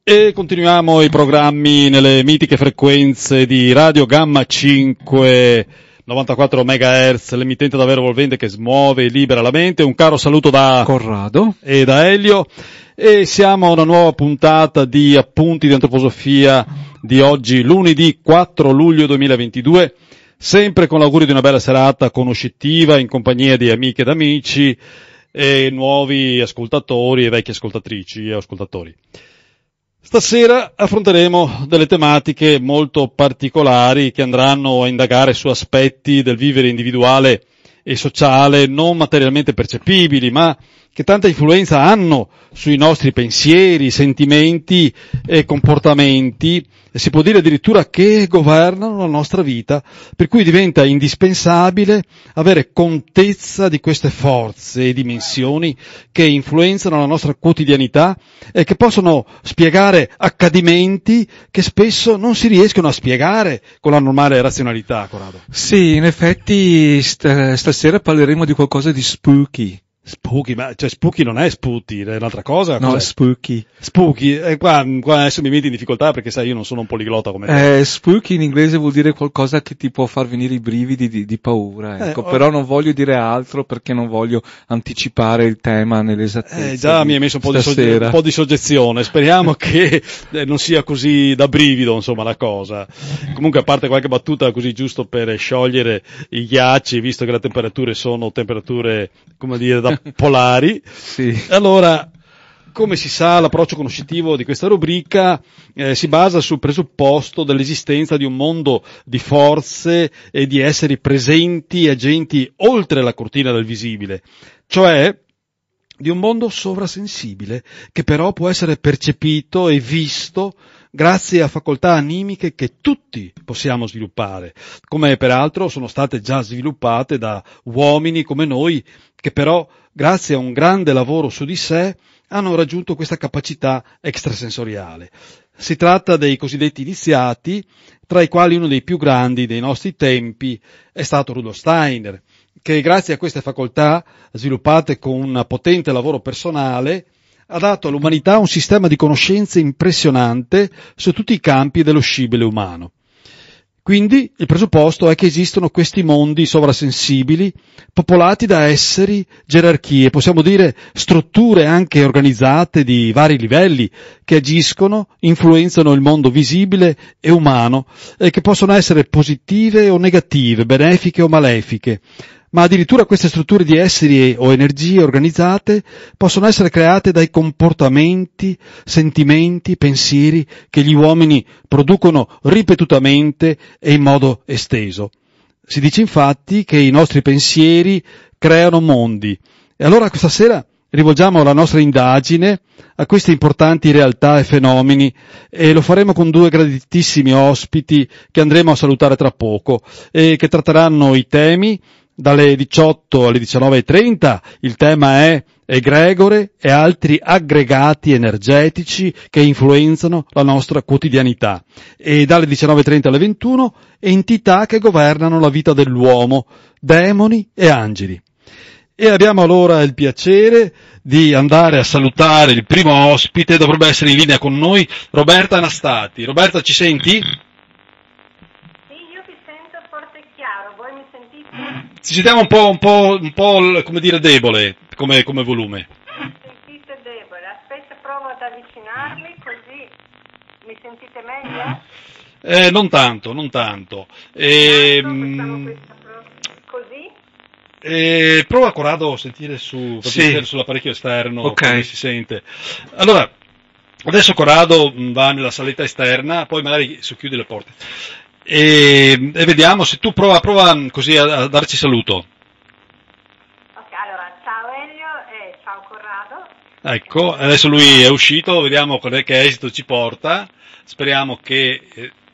E continuiamo i programmi nelle mitiche frequenze di Radio Gamma 5, 94 MHz, l'emittente davvero evolvente che smuove e libera la mente. Un caro saluto da Corrado e da Elio. E siamo a una nuova puntata di Appunti di Antroposofia di oggi, lunedì 4 luglio 2022, sempre con l'augurio di una bella serata conoscitiva in compagnia di amiche ed amici e nuovi ascoltatori e vecchie ascoltatrici e ascoltatori. Stasera affronteremo delle tematiche molto particolari che andranno a indagare su aspetti del vivere individuale e sociale non materialmente percepibili, ma che tanta influenza hanno sui nostri pensieri, sentimenti e comportamenti, e si può dire addirittura che governano la nostra vita, per cui diventa indispensabile avere contezza di queste forze e dimensioni che influenzano la nostra quotidianità e che possono spiegare accadimenti che spesso non si riescono a spiegare con la normale razionalità, Corrado. Sì, in effetti stasera parleremo di qualcosa di spooky. Spooky, ma cioè spooky non è sputi, è un'altra cosa? No, cos'è? spooky. Spooky, qua adesso mi metti in difficoltà perché sai io non sono un poliglota come te. Spooky in inglese vuol dire qualcosa che ti può far venire i brividi di paura, ecco. Però non voglio dire altro perché non voglio anticipare il tema nell'esattezza. Già mi hai messo un po' di soggezione, speriamo che non sia così da brivido insomma la cosa. Comunque a parte qualche battuta così giusto per sciogliere i ghiacci, visto che le temperature sono temperature, come dire, da polari. Sì. Allora, come si sa, l'approccio conoscitivo di questa rubrica si basa sul presupposto dell'esistenza di un mondo di forze e di esseri presenti e agenti oltre la cortina del visibile, cioè di un mondo sovrasensibile che però può essere percepito e visto grazie a facoltà animiche che tutti possiamo sviluppare, come peraltro sono state già sviluppate da uomini come noi, che però, grazie a un grande lavoro su di sé, hanno raggiunto questa capacità extrasensoriale. Si tratta dei cosiddetti iniziati, tra i quali uno dei più grandi dei nostri tempi è stato Rudolf Steiner, che grazie a queste facoltà, sviluppate con un potente lavoro personale, ha dato all'umanità un sistema di conoscenze impressionante su tutti i campi dello scibile umano. Quindi il presupposto è che esistono questi mondi sovrasensibili, popolati da esseri, gerarchie, possiamo dire strutture anche organizzate di vari livelli, che agiscono, influenzano il mondo visibile e umano, e che possono essere positive o negative, benefiche o malefiche. Ma addirittura queste strutture di esseri o energie organizzate possono essere create dai comportamenti, sentimenti, pensieri che gli uomini producono ripetutamente e in modo esteso. Si dice infatti che i nostri pensieri creano mondi. E allora questa sera rivolgiamo la nostra indagine a queste importanti realtà e fenomeni e lo faremo con due graditissimi ospiti che andremo a salutare tra poco e che tratteranno i temi. Dalle 18 alle 19.30 il tema è egregore e altri aggregati energetici che influenzano la nostra quotidianità, e dalle 19.30 alle 21 entità che governano la vita dell'uomo, demoni e angeli. E abbiamo allora il piacere di andare a salutare il primo ospite. Dovrebbe essere in linea con noi Roberta Anastati. Roberta, ci senti? Ci sentiamo un po' come dire debole, come volume. Sentite debole, aspetta, provo ad avvicinarli così mi sentite meglio? Non tanto. Così? Prova Corrado a sentire sull'apparecchio esterno, okay. Come si sente. Allora, adesso Corrado va nella saletta esterna, poi magari socchiudi le porte. E vediamo se tu prova così a darci saluto. Ok, allora ciao Elio e ciao Corrado. Ecco, adesso lui è uscito, vediamo che esito ci porta. Speriamo che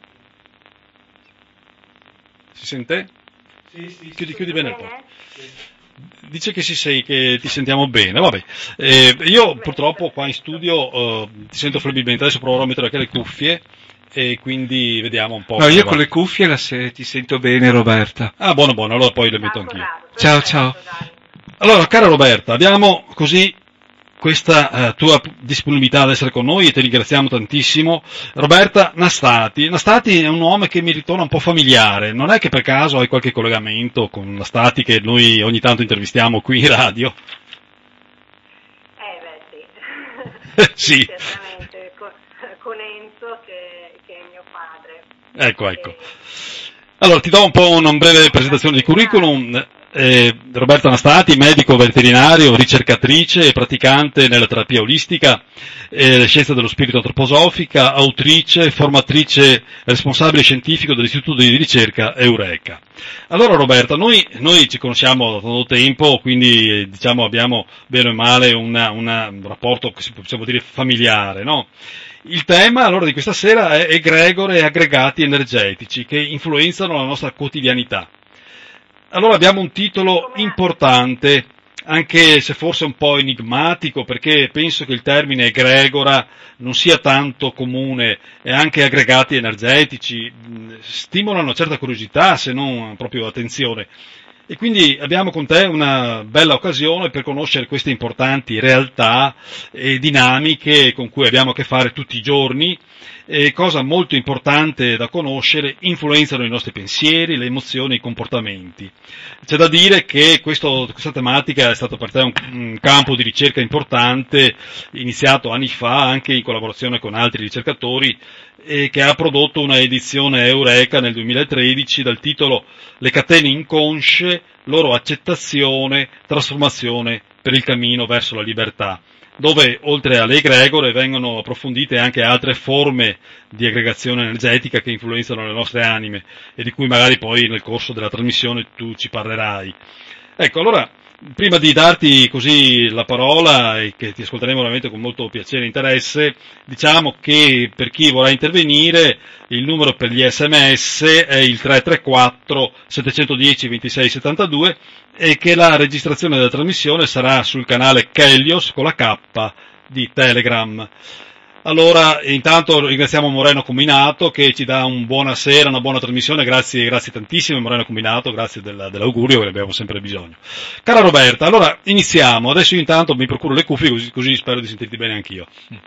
si sente? Sì. Chiudi bene il porta. Dice che che ti sentiamo bene, vabbè. Io purtroppo qua in studio ti sento flebbilmente, adesso proverò a mettere anche le cuffie. E quindi vediamo un po'. No, io con le cuffie ti sento bene, Roberta. Ah, buono, allora poi le metto anch'io. Ciao. Allora, cara Roberta, abbiamo così questa tua disponibilità ad essere con noi e ti ringraziamo tantissimo. Roberta Nastati. Nastati è un nome che mi ritorna un po' familiare, non è che per caso hai qualche collegamento con Nastati che noi ogni tanto intervistiamo qui in radio? Beh sì, Sì. certamente, con Enzo che è mio padre. Ecco. Allora, ti do un po' una breve presentazione di curriculum. Roberta Nastati, medico veterinario, ricercatrice e praticante nella terapia olistica, scienza dello spirito antroposofica, autrice, formatrice, responsabile scientifico dell'Istituto di ricerca Eureka. Allora Roberta, noi ci conosciamo da tanto tempo, quindi diciamo abbiamo bene o male un rapporto che possiamo dire familiare, no? Il tema allora di questa sera è egregore e aggregati energetici che influenzano la nostra quotidianità. Allora abbiamo un titolo importante, anche se forse un po' enigmatico, perché penso che il termine egregora non sia tanto comune, e anche aggregati energetici stimolano una certa curiosità, se non proprio attenzione. E quindi abbiamo con te una bella occasione per conoscere queste importanti realtà e dinamiche con cui abbiamo a che fare tutti i giorni, e cosa molto importante da conoscere, influenzano i nostri pensieri, le emozioni e i comportamenti. C'è da dire che questa tematica è stato per te un campo di ricerca importante, iniziato anni fa anche in collaborazione con altri ricercatori, e che ha prodotto una edizione Eureka nel 2013 dal titolo Le catene inconsce, loro accettazione, trasformazione per il cammino verso la libertà, dove oltre alle egregore vengono approfondite anche altre forme di aggregazione energetica che influenzano le nostre anime e di cui magari poi nel corso della trasmissione tu ci parlerai. Ecco, allora, prima di darti così la parola, e che ti ascolteremo veramente con molto piacere e interesse, diciamo che per chi vorrà intervenire il numero per gli SMS è il 334 710 26 72 e che la registrazione della trasmissione sarà sul canale Kelios con la K di Telegram. Allora, intanto ringraziamo Moreno Combinato che ci dà un buonasera, una buona trasmissione, grazie tantissimo Moreno Combinato, grazie dell'augurio che ne abbiamo sempre bisogno. Cara Roberta, allora iniziamo, adesso io intanto mi procuro le cuffie così spero di sentirti bene anch'io.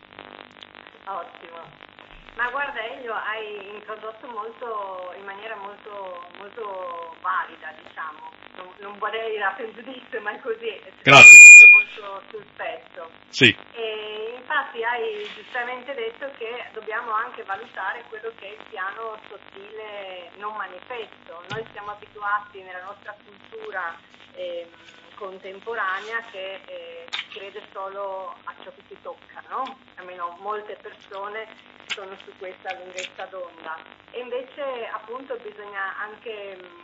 Ottimo. Ma guarda Elio, hai introdotto in maniera molto valida, diciamo. Non vorrei dare un giudizio, ma è così. Grazie. Molto sul pezzo. Sì. E infatti hai giustamente detto che dobbiamo anche valutare quello che è il piano sottile non manifesto. Noi siamo abituati nella nostra cultura contemporanea che crede solo a ciò che si tocca, no? Almeno molte persone sono su questa lunghezza d'onda. E invece appunto bisogna anche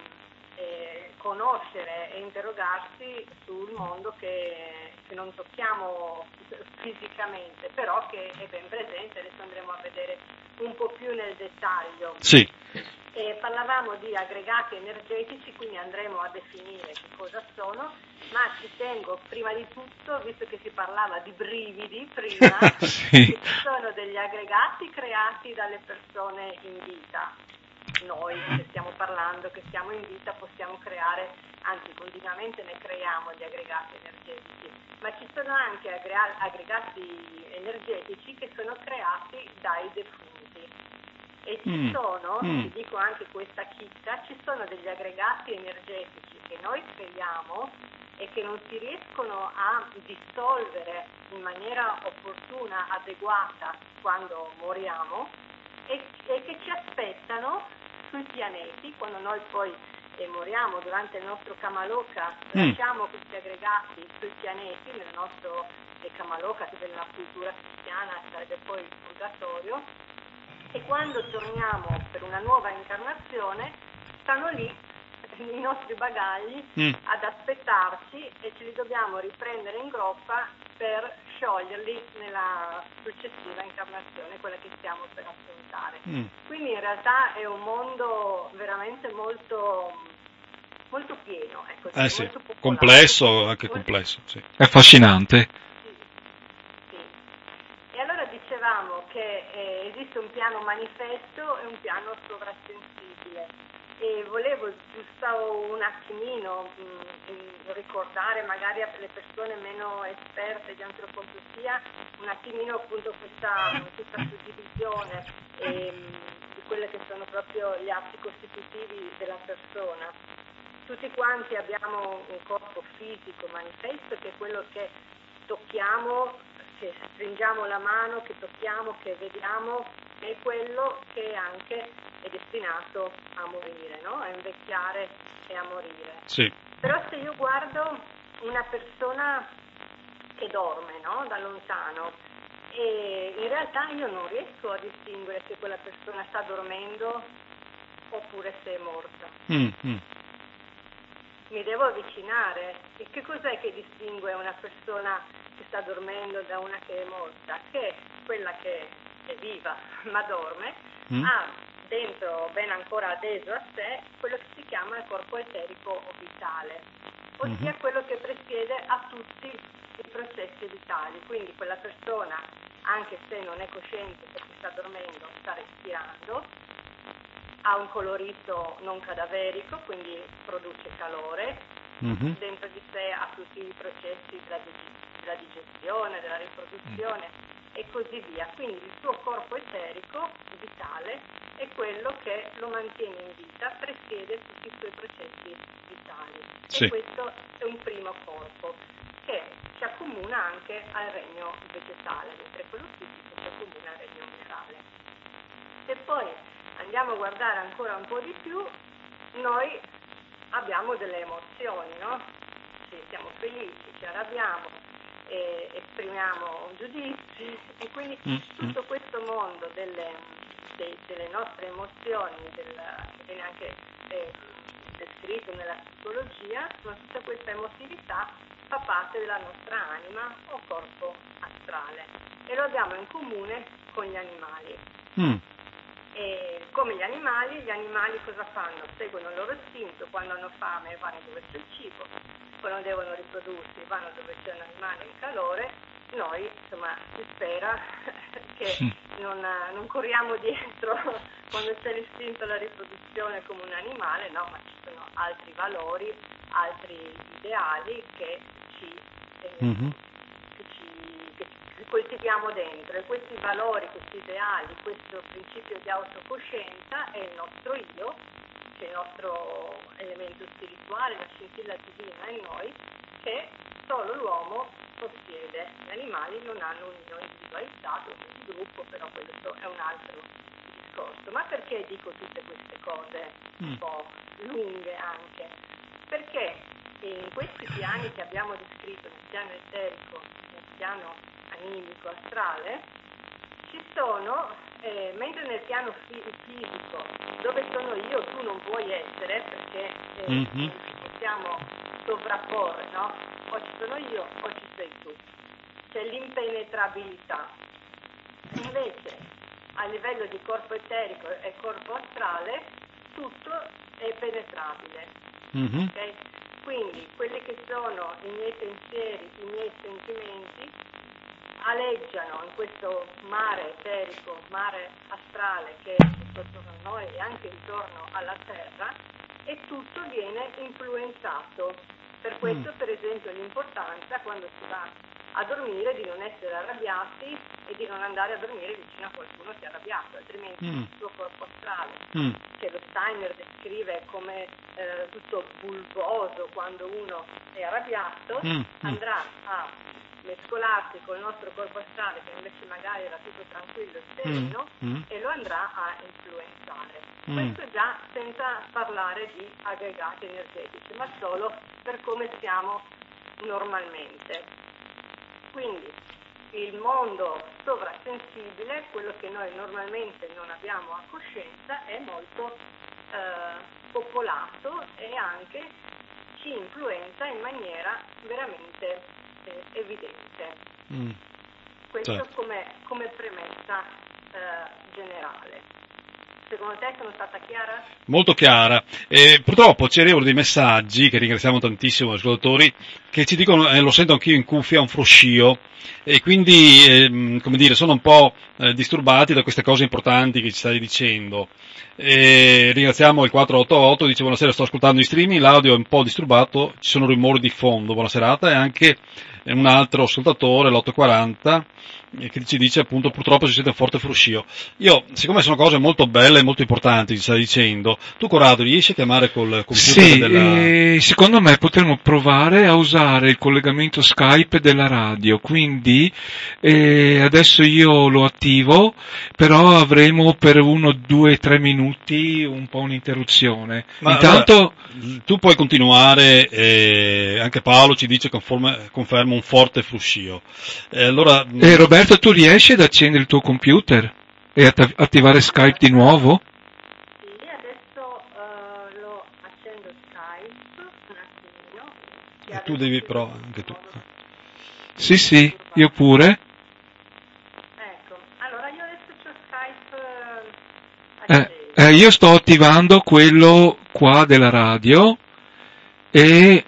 conoscere e interrogarsi sul mondo che non tocchiamo fisicamente, però che è ben presente. Adesso andremo a vedere un po' più nel dettaglio. Sì. Parlavamo di aggregati energetici, quindi andremo a definire che cosa sono, ma ci tengo prima di tutto, visto che si parlava di brividi prima, sì. che ci sono degli aggregati creati dalle persone in vita. Noi che stiamo parlando, che siamo in vita, possiamo creare, anzi continuamente ne creiamo di aggregati energetici, ma ci sono anche aggregati energetici che sono creati dai defunti. E ci sono, ti dico anche questa chicca, ci sono degli aggregati energetici che noi creiamo e che non si riescono a dissolvere in maniera opportuna, adeguata quando moriamo e che ci aspettano sui pianeti quando noi poi moriamo durante il nostro Kamaloka, lasciamo questi aggregati sui pianeti nel nostro Kamaloka, che nella cultura cristiana sarebbe poi il purgatorio, e quando torniamo per una nuova incarnazione stanno lì i nostri bagagli ad aspettarci e ce li dobbiamo riprendere in groppa per scioglierli nella successiva incarnazione, quella che stiamo per affrontare. Quindi in realtà è un mondo veramente molto pieno, ecco, Sì. molto popolare, Complesso, anche complesso, sì. È affascinante. Sì. E allora dicevamo che esiste un piano manifesto e un piano sovrasensibile. e volevo giusto un attimino ricordare magari alle persone meno esperte di antroposofia un attimino appunto questa suddivisione di quelle che sono proprio gli atti costitutivi della persona. Tutti quanti abbiamo un corpo fisico manifesto che è quello che tocchiamo, che stringiamo la mano, che tocchiamo, che vediamo, è quello che anche è destinato a morire, no? A invecchiare e a morire. Sì. Però se io guardo una persona che dorme, no? Da lontano, e in realtà io non riesco a distinguere se quella persona sta dormendo oppure se è morta. Mi devo avvicinare. E che cos'è che distingue una persona che sta dormendo da una che è morta? Che quella che è viva ma dorme ha dentro, ben ancora adeso a sé, quello che si chiama il corpo eterico o vitale, ossia quello che presiede a tutti i processi vitali. Quindi quella persona, anche se non è cosciente perché sta dormendo, sta respirando, ha un colorito non cadaverico, quindi produce calore, dentro di sé ha tutti i processi della digestione, della riproduzione e così via. Quindi il suo corpo eterico vitale è quello che lo mantiene in vita, presiede tutti i suoi processi vitali. Sì. E questo è un primo corpo che si accomuna anche al regno vegetale, mentre quello fisico si accomuna al regno minerale. E poi andiamo a guardare ancora un po' di più, noi abbiamo delle emozioni, no? Sì, siamo felici, ci arrabbiamo, esprimiamo giudizi e quindi tutto questo mondo delle nostre emozioni, che viene anche descritto nella psicologia, tutta questa emotività fa parte della nostra anima o corpo astrale e lo abbiamo in comune con gli animali. E come gli animali cosa fanno? Seguono il loro istinto, quando hanno fame vanno dove c'è il cibo, quando devono riprodursi vanno dove c'è un animale in calore. Noi, insomma, si spera che non corriamo dietro quando c'è l'istinto alla riproduzione come un animale, no, ma ci sono altri valori, altri ideali che coltiviamo dentro, e questi valori, questi ideali, questo principio di autocoscienza è il nostro io, che è il nostro elemento spirituale, la scintilla divina in noi, che solo l'uomo possiede. Gli animali non hanno un'io individualizzato, un gruppo, però questo è un altro discorso. Ma perché dico tutte queste cose un po' lunghe anche? Perché in questi piani che abbiamo descritto, nel piano eterico, nel piano animico, astrale, ci sono, mentre nel piano fisico, dove sono io, tu non puoi essere, perché ci possiamo sovrapporre, no? O ci sono io o ci sei tu. C'è l'impenetrabilità. Invece, a livello di corpo eterico e corpo astrale, tutto è penetrabile. Okay? Quindi, quelli che sono i miei pensieri, i miei sentimenti, aleggiano in questo mare eterico, mare astrale che è attorno a noi e anche intorno alla Terra, e tutto viene influenzato. Per questo, per esempio, l'importanza quando si va a dormire di non essere arrabbiati e di non andare a dormire vicino a qualcuno che è arrabbiato, altrimenti il suo corpo astrale, che lo Steiner descrive come tutto bulboso quando uno è arrabbiato, andrà a mescolarsi col nostro corpo astrale, che invece magari era tutto tranquillo e sereno, e lo andrà a influenzare. Questo già senza parlare di aggregati energetici, ma solo per come siamo normalmente. Quindi il mondo sovrasensibile, quello che noi normalmente non abbiamo a coscienza, è molto popolato e anche ci influenza in maniera veramente evidente. Questo come premessa generale. Secondo te sono stata chiara? Molto chiara. Purtroppo ci arrivano dei messaggi, che ringraziamo tantissimo gli ascoltatori, che ci dicono, lo sento anch'io in cuffia, un fruscio, e quindi, come dire, sono un po' disturbati da queste cose importanti che ci stai dicendo. Ringraziamo il 488, dice buonasera, sto ascoltando in streaming, l'audio è un po' disturbato, ci sono rumori di fondo, buona serata, e anche un altro ascoltatore, l'840, che ci dice appunto purtroppo si sente un forte fruscio. Io, siccome sono cose molto belle e molto importanti, ci stai dicendo, tu Corrado riesci a chiamare col computer Sì, secondo me potremmo provare a usare il collegamento Skype della radio, quindi adesso io lo attivo, però avremo per 1, 2, 3 minuti un po' un'interruzione. Ma intanto allora, tu puoi continuare, anche Paolo ci dice conferma un forte fruscio. Allora, Roberto, tu riesci ad accendere il tuo computer e attivare Skype di nuovo? Sì, adesso lo accendo Skype, un attimino. tu devi però anche tu. Sì, io pure. Ecco, allora io adesso c'ho Skype acceso. Io sto attivando quello qua della radio e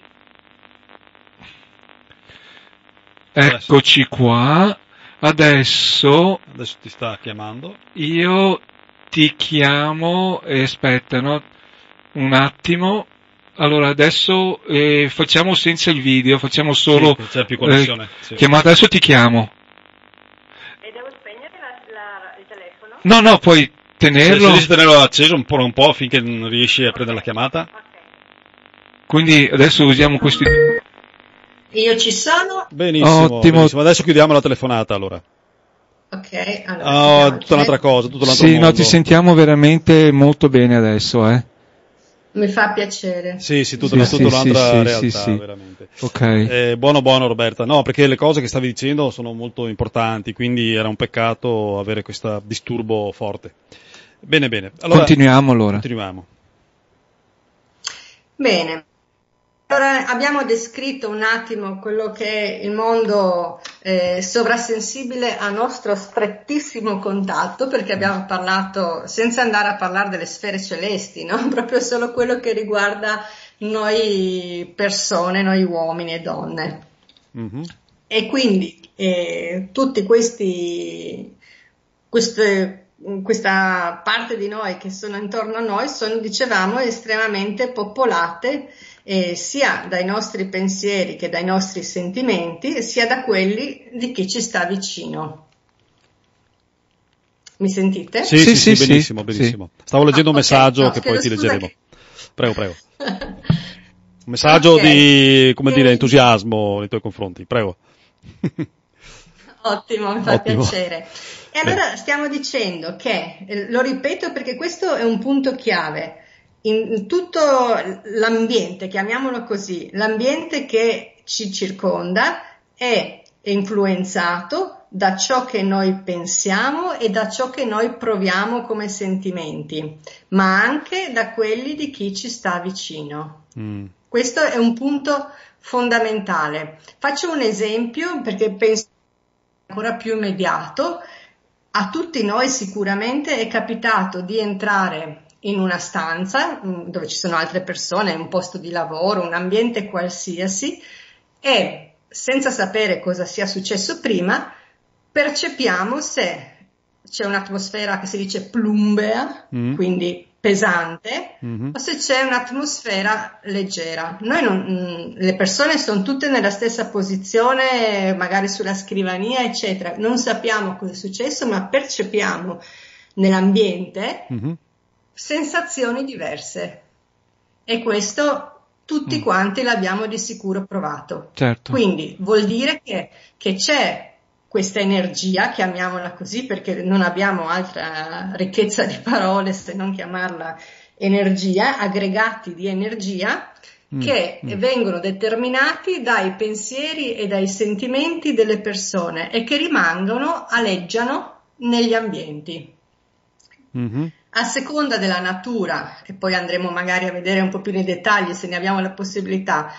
eccoci qua. Adesso ti sta chiamando. Io ti chiamo e aspetta, no? Un attimo. Allora adesso facciamo senza il video, facciamo solo sì, c'è più connessione. Sì. Chiamata. Adesso ti chiamo. E devo spegnere il telefono? No, puoi tenerlo. Se riesci a tenerlo acceso un po' finché non riesci a prendere la chiamata. Okay. Quindi adesso usiamo questi. Io ci sono. Benissimo, benissimo. Adesso chiudiamo la telefonata allora. Ok, allora. Tutta un'altra cosa, tutto un altro Sì, mondo. no, ti sentiamo veramente molto bene adesso, Mi fa piacere. Sì, tutta un'altra realtà, sì. veramente. Ok. Buono Roberta. No, perché le cose che stavi dicendo sono molto importanti, quindi era un peccato avere questo disturbo forte. Bene. Allora, Continuiamo. Bene. Allora, abbiamo descritto un attimo quello che è il mondo sovrasensibile a nostro strettissimo contatto, perché abbiamo parlato, senza andare a parlare delle sfere celesti, no? Proprio solo quello che riguarda noi persone, noi uomini e donne. Mm-hmm. E quindi tutti questa parte di noi che sono intorno a noi sono, dicevamo, estremamente popolate sia dai nostri pensieri che dai nostri sentimenti, sia da quelli di chi ci sta vicino. Mi sentite? Sì, benissimo. Sì. Stavo leggendo un messaggio che poi ti leggeremo. Prego. Un messaggio di, entusiasmo nei tuoi confronti, prego. Ottimo, mi fa piacere. E allora stiamo dicendo che, lo ripeto perché questo è un punto chiave, in tutto l'ambiente, chiamiamolo così, l'ambiente che ci circonda è influenzato da ciò che noi pensiamo e da ciò che noi proviamo come sentimenti, ma anche da quelli di chi ci sta vicino. Questo è un punto fondamentale. Faccio un esempio perché penso ancora più immediato. A tutti noi sicuramente è capitato di entrare in una stanza dove ci sono altre persone, un posto di lavoro, un ambiente qualsiasi, e senza sapere cosa sia successo prima percepiamo se c'è un'atmosfera che si dice plumbea, quindi pesante, o se c'è un'atmosfera leggera. Noi le persone sono tutte nella stessa posizione, magari sulla scrivania, eccetera. Non sappiamo cosa è successo, ma percepiamo nell'ambiente sensazioni diverse. E questo tutti quanti l'abbiamo di sicuro provato. Certo. Quindi vuol dire che c'è questa energia, chiamiamola così perché non abbiamo altra ricchezza di parole se non chiamarla energia, aggregati di energia che vengono determinati dai pensieri e dai sentimenti delle persone e che rimangono, aleggiano negli ambienti. A seconda della natura, e poi andremo magari a vedere un po' più nei dettagli se ne abbiamo la possibilità,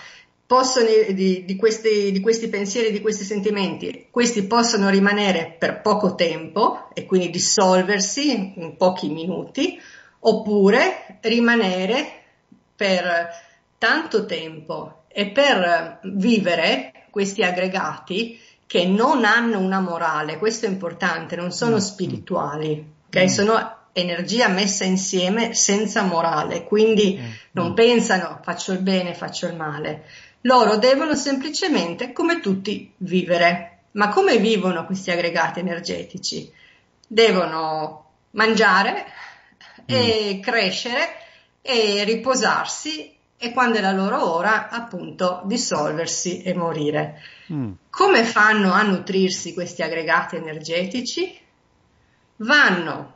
di questi pensieri, di questi sentimenti, questi possono rimanere per poco tempo e quindi dissolversi in pochi minuti, oppure rimanere per tanto tempo e per vivere questi aggregati che non hanno una morale, questo è importante, non sono spirituali, ok? Sono energia messa insieme senza morale, quindi non pensano faccio il bene, faccio il male. Loro devono semplicemente, come tutti, vivere. Ma come vivono questi aggregati energetici? Devono mangiare e crescere e riposarsi, e quando è la loro ora, appunto, dissolversi e morire. Come fanno a nutrirsi questi aggregati energetici? Vanno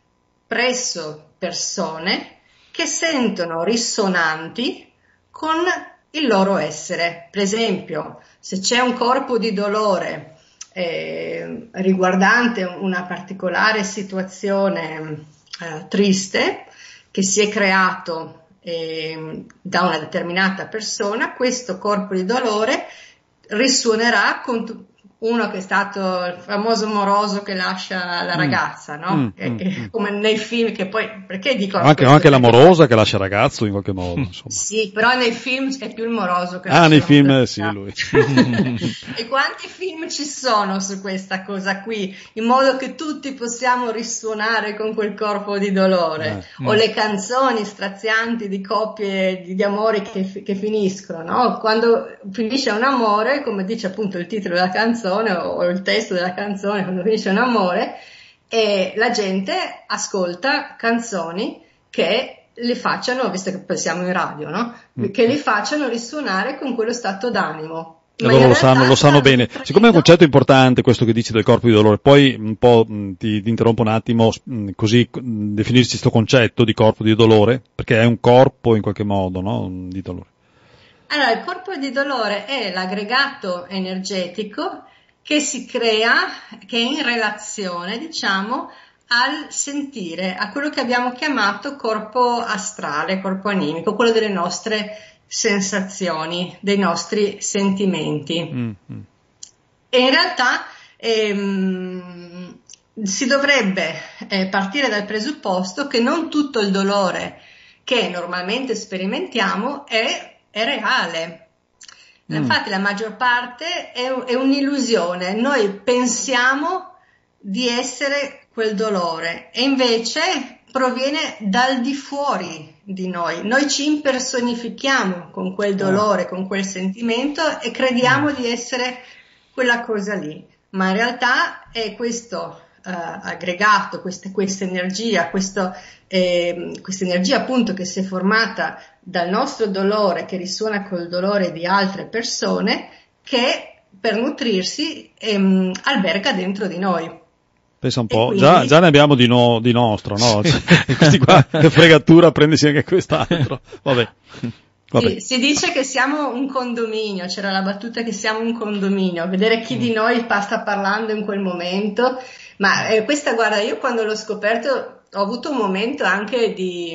presso persone che sentono risonanti con il loro essere. Per esempio, se c'è un corpo di dolore riguardante una particolare situazione triste che si è creato da una determinata persona, questo corpo di dolore risuonerà con uno che è stato il famoso moroso che lascia la ragazza, no? Come nei film, che poi, perché dicono anche l'amorosa che lascia il ragazzo in qualche modo, insomma. Sì, però nei film è più il moroso che lascia nei la film ragazza. sì, lui. E quanti film ci sono su questa cosa qui, in modo che tutti possiamo risuonare con quel corpo di dolore, o le canzoni strazianti di coppie di amori che finiscono, no? Quando finisce un amore, come dice appunto il titolo della canzone o il testo della canzone, quando finisce un amore, e la gente ascolta canzoni che li facciano, visto che poi siamo in radio, no? Che li facciano risuonare con quello stato d'animo. Loro lo sanno bene. Siccome è un concetto importante questo che dici del corpo di dolore, poi un po' ti interrompo un attimo, così definirci questo concetto di corpo di dolore, perché è un corpo in qualche modo, no? Di dolore. Allora, il corpo di dolore è l'aggregato energetico che si crea, che è in relazione, diciamo, al sentire, a quello che abbiamo chiamato corpo astrale, corpo animico, quello delle nostre sensazioni, dei nostri sentimenti. E in realtà si dovrebbe partire dal presupposto che non tutto il dolore che normalmente sperimentiamo è reale. Infatti la maggior parte è un'illusione. Noi pensiamo di essere quel dolore e invece proviene dal di fuori di noi. Noi ci impersonifichiamo con quel dolore, con quel sentimento e crediamo di essere quella cosa lì. Ma in realtà è questo aggregato, questa energia, questa energia appunto che si è formata dal nostro dolore, che risuona col dolore di altre persone, che per nutrirsi alberga dentro di noi. Pensa un po', quindi già ne abbiamo di nostro, no? Questi qua, che fregatura, prendersi anche quest'altro. Vabbè. Sì, si dice che siamo un condominio, c'era la battuta che siamo un condominio, vedere chi di noi sta parlando in quel momento, ma questa, guarda, io quando l'ho scoperto ho avuto un momento anche di,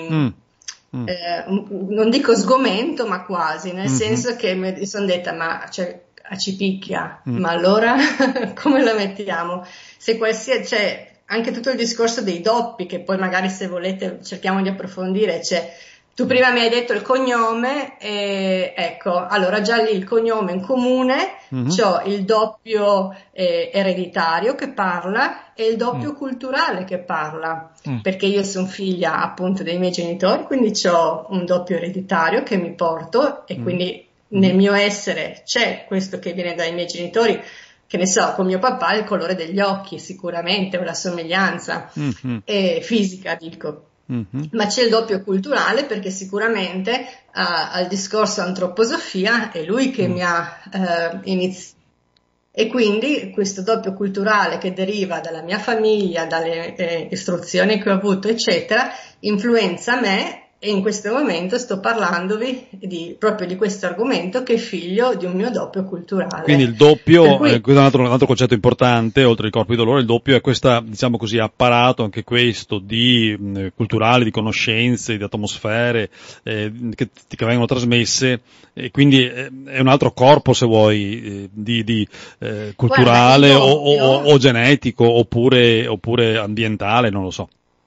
non dico sgomento, ma quasi, nel senso che mi sono detta, ma cioè, ci picchia, ma allora come la mettiamo? Se cioè, anche tutto il discorso dei doppi, che poi magari se volete cerchiamo di approfondire, cioè, tu prima mi hai detto il cognome, ecco, allora già lì il cognome in comune, c'ho il doppio ereditario che parla e il doppio culturale che parla, perché io sono figlia appunto dei miei genitori, quindi c'ho un doppio ereditario che mi porto e quindi nel mio essere c'è questo che viene dai miei genitori, che ne so, con mio papà il colore degli occhi sicuramente, o la somiglianza fisica, dico. Ma c'è il doppio culturale, perché sicuramente al discorso antroposofia è lui che mi ha iniziato, e quindi questo doppio culturale che deriva dalla mia famiglia, dalle istruzioni che ho avuto eccetera, influenza me E in questo momento sto parlandovi proprio di questo argomento, che è figlio di un mio doppio culturale. Quindi il doppio, cui... questo è un altro concetto importante, oltre ai corpi di dolore, il doppio è questa, diciamo così, apparato anche questo di culturale, di conoscenze, di atmosfere che vengono trasmesse, e quindi è un altro corpo, se vuoi, culturale. Guarda, o genetico oppure ambientale, non lo so.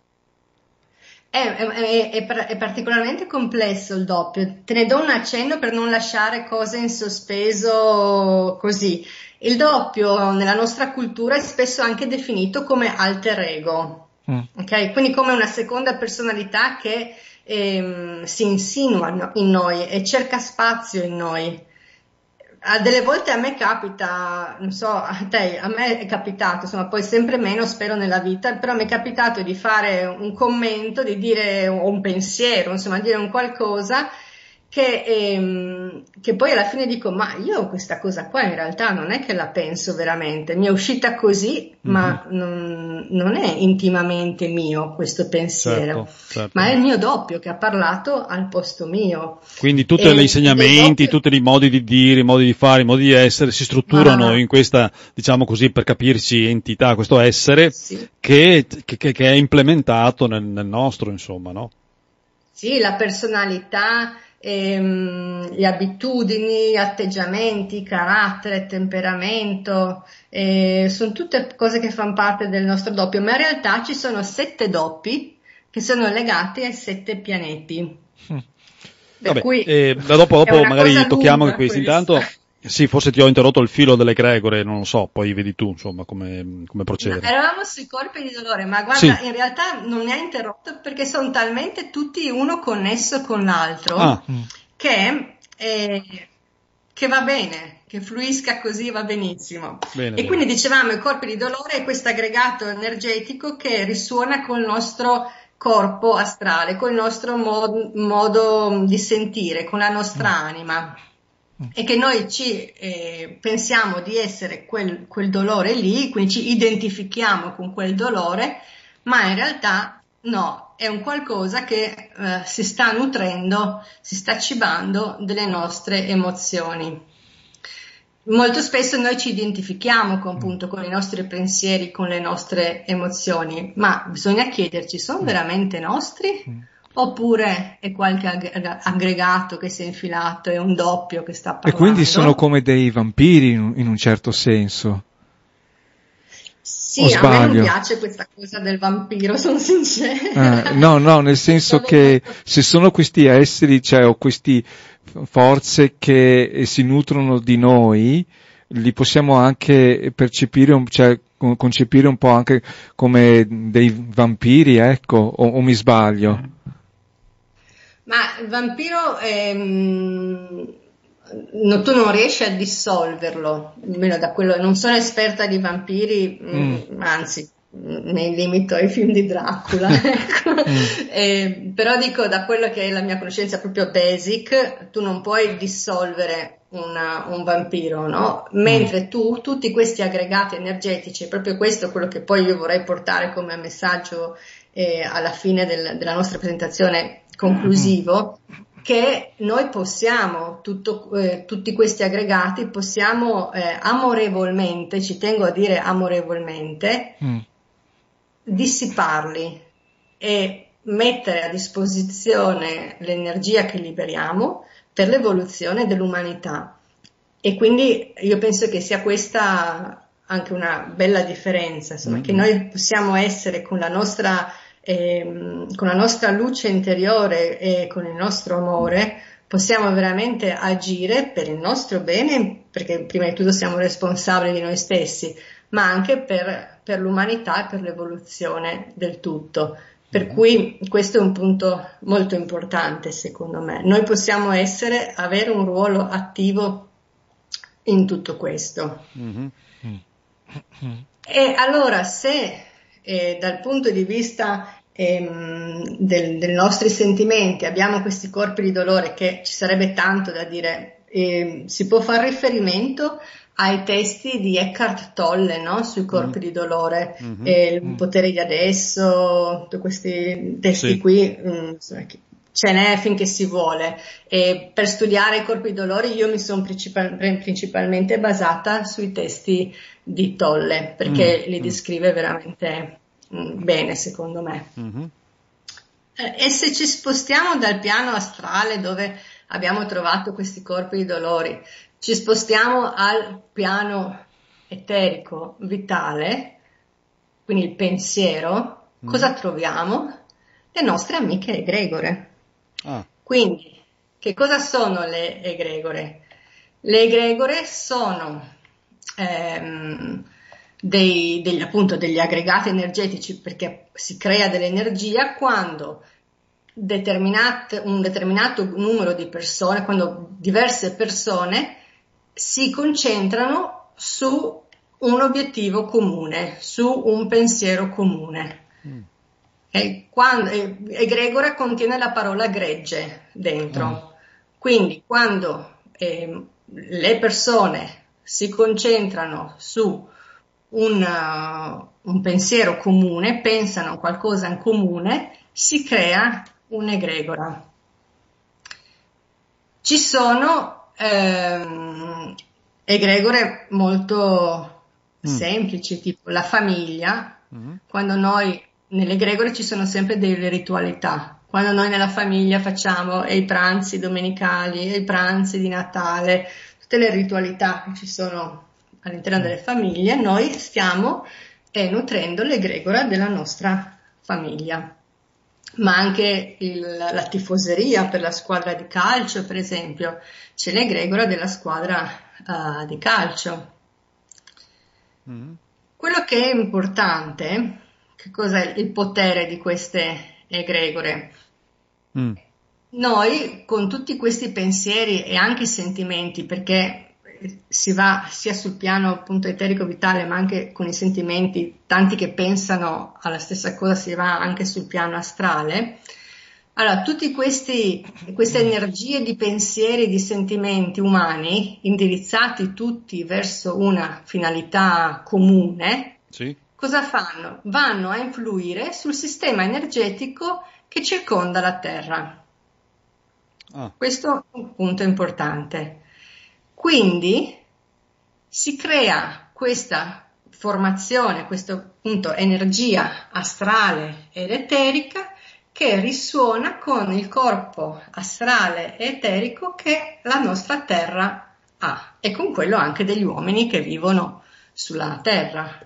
È particolarmente complesso il doppio. Te ne do un accenno per non lasciare cose in sospeso così. Il doppio nella nostra cultura è spesso anche definito come alter ego, ok? Quindi come una seconda personalità che si insinua in noi e cerca spazio in noi. Delle volte a me capita, non so, a me è capitato, insomma, poi sempre meno, spero, nella vita, però mi è capitato di fare un commento, di dire un pensiero, insomma, dire un qualcosa che poi alla fine dico, ma io questa cosa qua in realtà non è che la penso veramente, mi è uscita così, ma non è intimamente mio questo pensiero, certo. Ma è il mio doppio che ha parlato al posto mio. Quindi tutti gli insegnamenti, tutti i modi di dire, i modi di fare, i modi di essere si strutturano in questa, diciamo così, per capirci, entità, questo essere, sì, che è implementato nel nostro, insomma, no? Sì, la personalità, le abitudini, atteggiamenti, carattere, temperamento, sono tutte cose che fanno parte del nostro doppio, ma in realtà ci sono 7 doppi che sono legati ai 7 pianeti. Vabbè, cui dopo magari tocchiamo anche questi. Intanto sì, forse ti ho interrotto il filo delle egregore, non lo so, poi vedi tu, insomma, come procedere. No, eravamo sui corpi di dolore, ma guarda, sì, in realtà non mi ha interrotto perché sono talmente tutti uno connesso con l'altro che va bene, che fluisca così va benissimo. Bene. Quindi dicevamo, i corpi di dolore è questo aggregato energetico che risuona col nostro corpo astrale, col nostro modo di sentire, con la nostra anima. E che noi ci pensiamo di essere quel dolore lì, quindi ci identifichiamo con quel dolore, ma in realtà no, è un qualcosa che si sta nutrendo, si sta cibando delle nostre emozioni. Molto spesso noi ci identifichiamo appunto con i nostri pensieri, con le nostre emozioni, ma bisogna chiederci, sono veramente nostri? Oppure è qualche aggregato che si è infilato, è un doppio che sta parlando. E quindi sono come dei vampiri in un certo senso. Sì, a me non piace questa cosa del vampiro, sono sincera. No, nel senso che se sono questi esseri, cioè, o queste forze che si nutrono di noi, li possiamo anche percepire, cioè concepire un po' anche come dei vampiri, ecco, o mi sbaglio? Ma il vampiro tu non riesci a dissolverlo, almeno da quello, non sono esperta di vampiri, anzi mi limito ai film di Dracula, ecco. Però dico, da quello che è la mia conoscenza proprio basic, tu non puoi dissolvere un vampiro, no? Mentre tutti questi aggregati energetici, è proprio questo quello che poi io vorrei portare come messaggio alla fine della nostra presentazione conclusivo, che noi possiamo, tutti questi aggregati, possiamo amorevolmente, ci tengo a dire amorevolmente, dissiparli e mettere a disposizione l'energia che liberiamo per l'evoluzione dell'umanità. E quindi io penso che sia questa anche una bella differenza, insomma, che noi possiamo essere con la nostra luce interiore e con il nostro amore, possiamo veramente agire per il nostro bene, perché prima di tutto siamo responsabili di noi stessi, ma anche per l'umanità e per l'evoluzione del tutto. Per cui questo è un punto molto importante, secondo me. Noi possiamo avere un ruolo attivo in tutto questo. E allora, se dal punto di vista dei nostri sentimenti abbiamo questi corpi di dolore, che ci sarebbe tanto da dire, si può fare riferimento ai testi di Eckhart Tolle, no? Sui corpi di dolore, il potere di adesso, tutti questi testi qui, ce n'è finché si vuole. E per studiare i corpi dolori io mi sono principalmente basata sui testi di Tolle, perché li descrive veramente bene, secondo me. E se ci spostiamo dal piano astrale, dove abbiamo trovato questi corpi di dolori, ci spostiamo al piano eterico, vitale, quindi il pensiero, cosa troviamo? Le nostre amiche egregore. Quindi, che cosa sono le egregore? Le egregore sono appunto degli aggregati energetici, perché si crea dell'energia quando un determinato numero di persone, quando diverse persone si concentrano su un obiettivo comune, su un pensiero comune. Egregore contiene la parola gregge dentro, quindi quando le persone si concentrano su un pensiero comune, pensano a qualcosa in comune, si crea un'egregora. Ci sono egregore molto semplici, tipo la famiglia. Quando noi nelle egregore ci sono sempre delle ritualità. Quando noi nella famiglia facciamo i pranzi domenicali, i pranzi di Natale, tutte le ritualità che ci sono all'interno delle famiglie, noi stiamo nutrendo l'egregora della nostra famiglia. Ma anche la tifoseria per la squadra di calcio, per esempio, c'è l'egregora della squadra di calcio. Quello che è importante, che cos'è il potere di queste egregore? Noi con tutti questi pensieri e anche sentimenti, perché si va sia sul piano appunto eterico vitale, ma anche con i sentimenti, tanti che pensano alla stessa cosa, si va anche sul piano astrale. Allora, tutte queste energie di pensieri, di sentimenti umani, indirizzati tutti verso una finalità comune, cosa fanno? Vanno a influire sul sistema energetico che circonda la Terra. Questo è un punto importante. Quindi si crea questa formazione, questa appunto energia astrale ed eterica che risuona con il corpo astrale e eterico che la nostra Terra ha, e con quello anche degli uomini che vivono sulla Terra.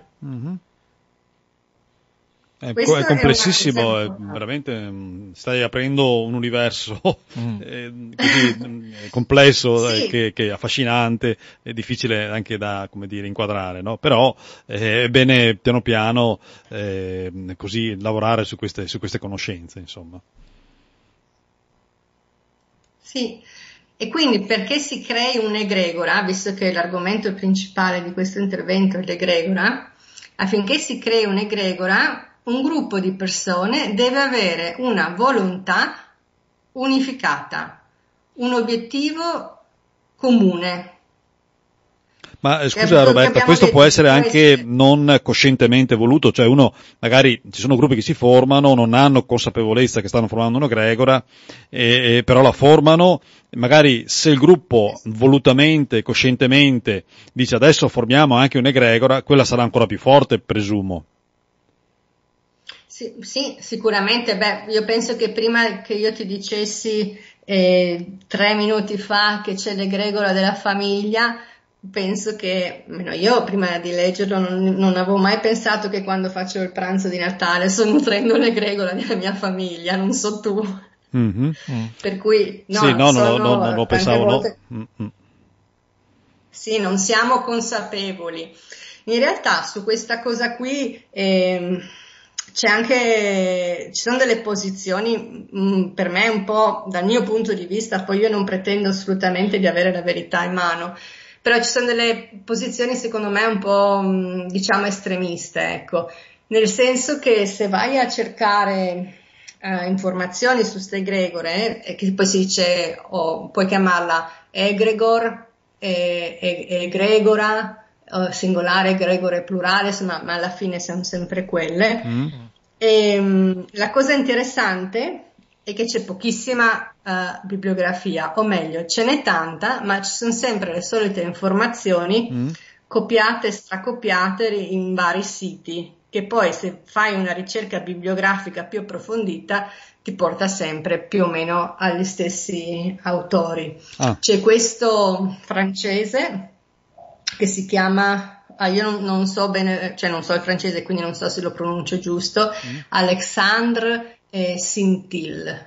È complessissimo, è veramente stai aprendo un universo così complesso, che è affascinante, è difficile anche da, come dire, inquadrare, no? Però è bene piano piano così lavorare su queste conoscenze, insomma. Sì, e quindi perché si crei un'egregora, visto che l'argomento principale di questo intervento è l'egregora, affinché si crei un'egregora, un gruppo di persone deve avere una volontà unificata, un obiettivo comune. Ma scusa Roberta, questo può essere anche non coscientemente voluto, cioè uno, magari ci sono gruppi che si formano, non hanno consapevolezza che stanno formando un'egregora, però la formano, magari se il gruppo volutamente, coscientemente dice adesso formiamo anche un'egregora, quella sarà ancora più forte, presumo. Sì, sicuramente. Io penso che prima che io ti dicessi 3 minuti fa che c'è l'egregora della famiglia, penso che, io prima di leggerlo non avevo mai pensato che quando faccio il pranzo di Natale sto nutrendo l'egregora della mia famiglia, non so tu. Per cui non pensavo, volte, Sì, non siamo consapevoli. In realtà su questa cosa qui ci sono delle posizioni, per me un po' dal mio punto di vista, poi io non pretendo assolutamente di avere la verità in mano, però ci sono delle posizioni secondo me un po' diciamo estremiste, ecco, nel senso che se vai a cercare informazioni su ste egregore, che poi si dice, puoi chiamarla egregor, egregora, singolare, egregore, plurale, insomma, ma alla fine sono sempre quelle. La cosa interessante è che c'è pochissima bibliografia, o meglio, ce n'è tanta, ma ci sono sempre le solite informazioni copiate e stracopiate in vari siti, che poi se fai una ricerca bibliografica più approfondita ti porta sempre più o meno agli stessi autori. C'è questo francese che si chiama, io non so bene, cioè non so il francese, quindi non so se lo pronuncio giusto, Alexandre Sintil,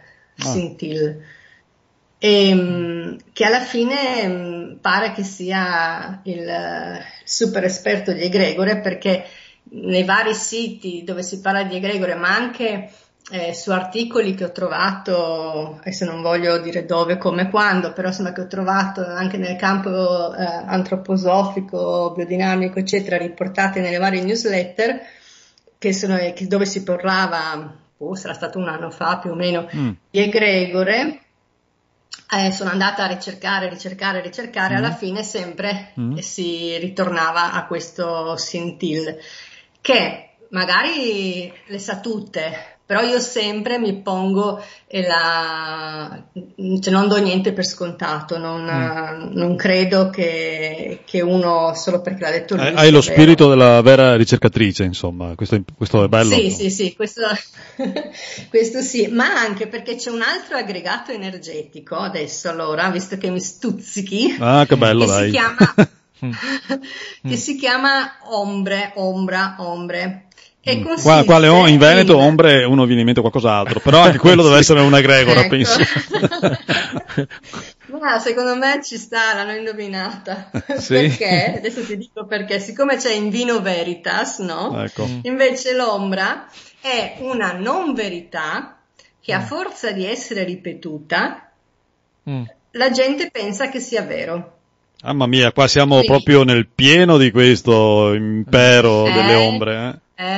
che alla fine pare che sia il super esperto di egregore, perché nei vari siti dove si parla di egregore, ma anche su articoli che ho trovato, adesso non voglio dire dove, come, quando, però insomma che ho trovato anche nel campo antroposofico, biodinamico, eccetera, riportate nelle varie newsletter, dove si parlava, sarà stato un anno fa più o meno, di egregore. Sono andata a ricercare, alla fine sempre si ritornava a questo Sintil, che magari le sa tutte, però io sempre mi pongo cioè non do niente per scontato, non credo che uno, solo perché l'ha detto lui, hai lo spirito della vera ricercatrice, insomma, questo è bello. Sì, questo sì, ma anche perché c'è un altro aggregato energetico adesso, allora, visto che mi stuzzichi, che bello, che dai. si chiama Ombre. E quale in Veneto Ombre uno viene in mente qualcos'altro, però anche quello deve essere una egregora, ecco. Penso. Ma secondo me ci sta, l'hanno indovinata. Sì. Perché? Adesso ti dico perché. Siccome c'è in Vino Veritas, no? Ecco. Invece l'ombra è una non verità che a forza di essere ripetuta la gente pensa che sia vero. Mamma mia, qua siamo proprio nel pieno di questo impero delle ombre,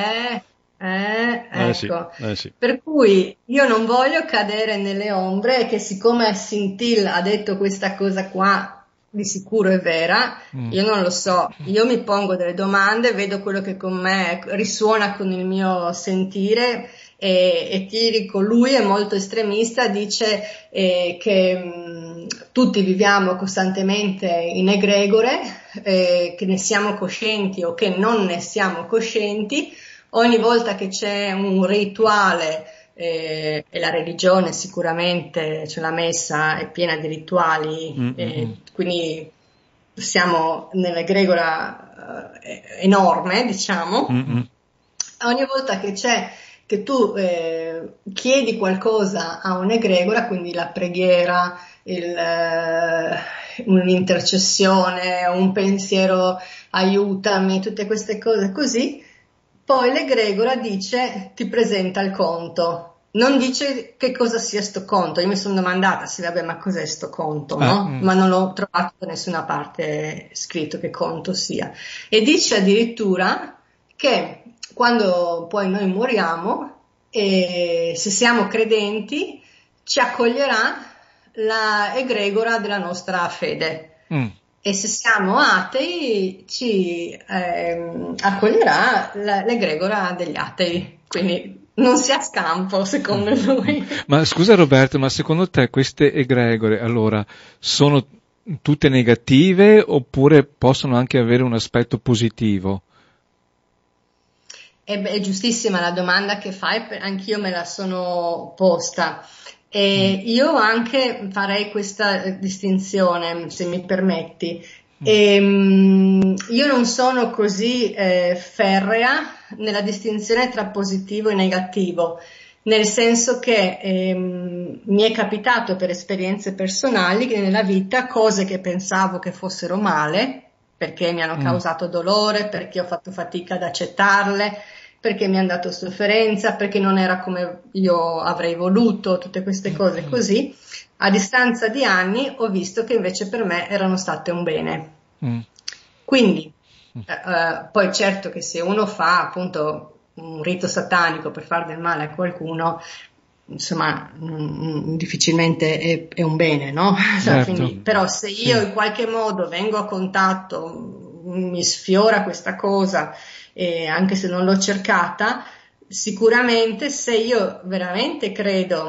ecco. Sì. Per cui io non voglio cadere nelle ombre, che siccome Sintil ha detto questa cosa qua di sicuro è vera, io non lo so, io mi pongo delle domande, vedo quello che con me risuona con il mio sentire, e ti dico, lui è molto estremista, dice che tutti viviamo costantemente in egregore, che ne siamo coscienti o che non ne siamo coscienti. Ogni volta che c'è un rituale, e la religione sicuramente, cioè la messa è piena di rituali, quindi siamo nell'egregora enorme, diciamo. Ogni volta che tu chiedi qualcosa a un'egregora, quindi la preghiera, un'intercessione, un pensiero aiutami, tutte queste cose così, poi l'egregora ti presenta il conto, non dice che cosa sia sto conto. Io mi sono domandata, sì vabbè, ma cos'è sto conto, no? Ma non l'ho trovato da nessuna parte scritto che conto sia, e dice addirittura che quando poi noi moriamo, se siamo credenti, ci accoglierà la egregora della nostra fede. E se siamo atei, ci accoglierà l'egregora degli atei. Quindi non si ha scampo, secondo lui. Ma scusa Roberto, ma secondo te queste egregore, allora, sono tutte negative oppure possono anche avere un aspetto positivo? È giustissima la domanda che fai, anch'io me la sono posta. E io anche farei questa distinzione, se mi permetti. Io non sono così ferrea nella distinzione tra positivo e negativo, nel senso che mi è capitato per esperienze personali che nella vita cose che pensavo che fossero male, perché mi hanno causato dolore, perché ho fatto fatica ad accettarle, perché mi hanno dato sofferenza, perché non era come io avrei voluto, tutte queste cose così, a distanza di anni ho visto che invece per me erano state un bene. Quindi, poi certo che se uno fa appunto un rito satanico per far del male a qualcuno, insomma, difficilmente è un bene, no? Certo. Quindi, però se io in qualche modo vengo a contatto, mi sfiora questa cosa, anche se non l'ho cercata, sicuramente se io veramente credo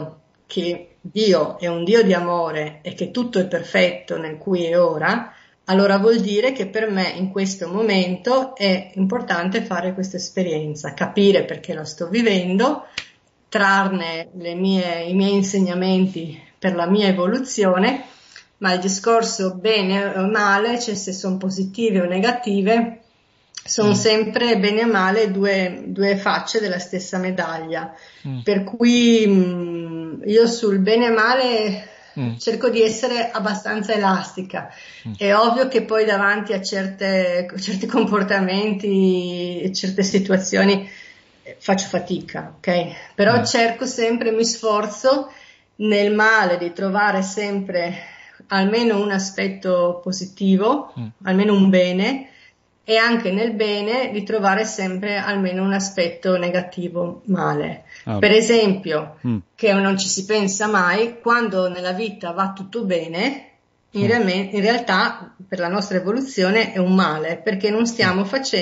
che Dio è un Dio di amore e che tutto è perfetto nel qui e ora, allora vuol dire che per me in questo momento è importante fare questa esperienza, capire perché la sto vivendo, trarne i miei insegnamenti per la mia evoluzione, ma il discorso bene o male, cioè se sono positive o negative, sono sempre bene o male due facce della stessa medaglia. Per cui io sul bene e male cerco di essere abbastanza elastica. È ovvio che poi davanti a certi comportamenti e certe situazioni faccio fatica, ok? Però cerco sempre, mi sforzo nel male di trovare sempre almeno un aspetto positivo, almeno un bene, e anche nel bene di trovare sempre almeno un aspetto negativo, male. Per esempio, che non ci si pensa mai, quando nella vita va tutto bene, in realtà per la nostra evoluzione è un male, perché non stiamo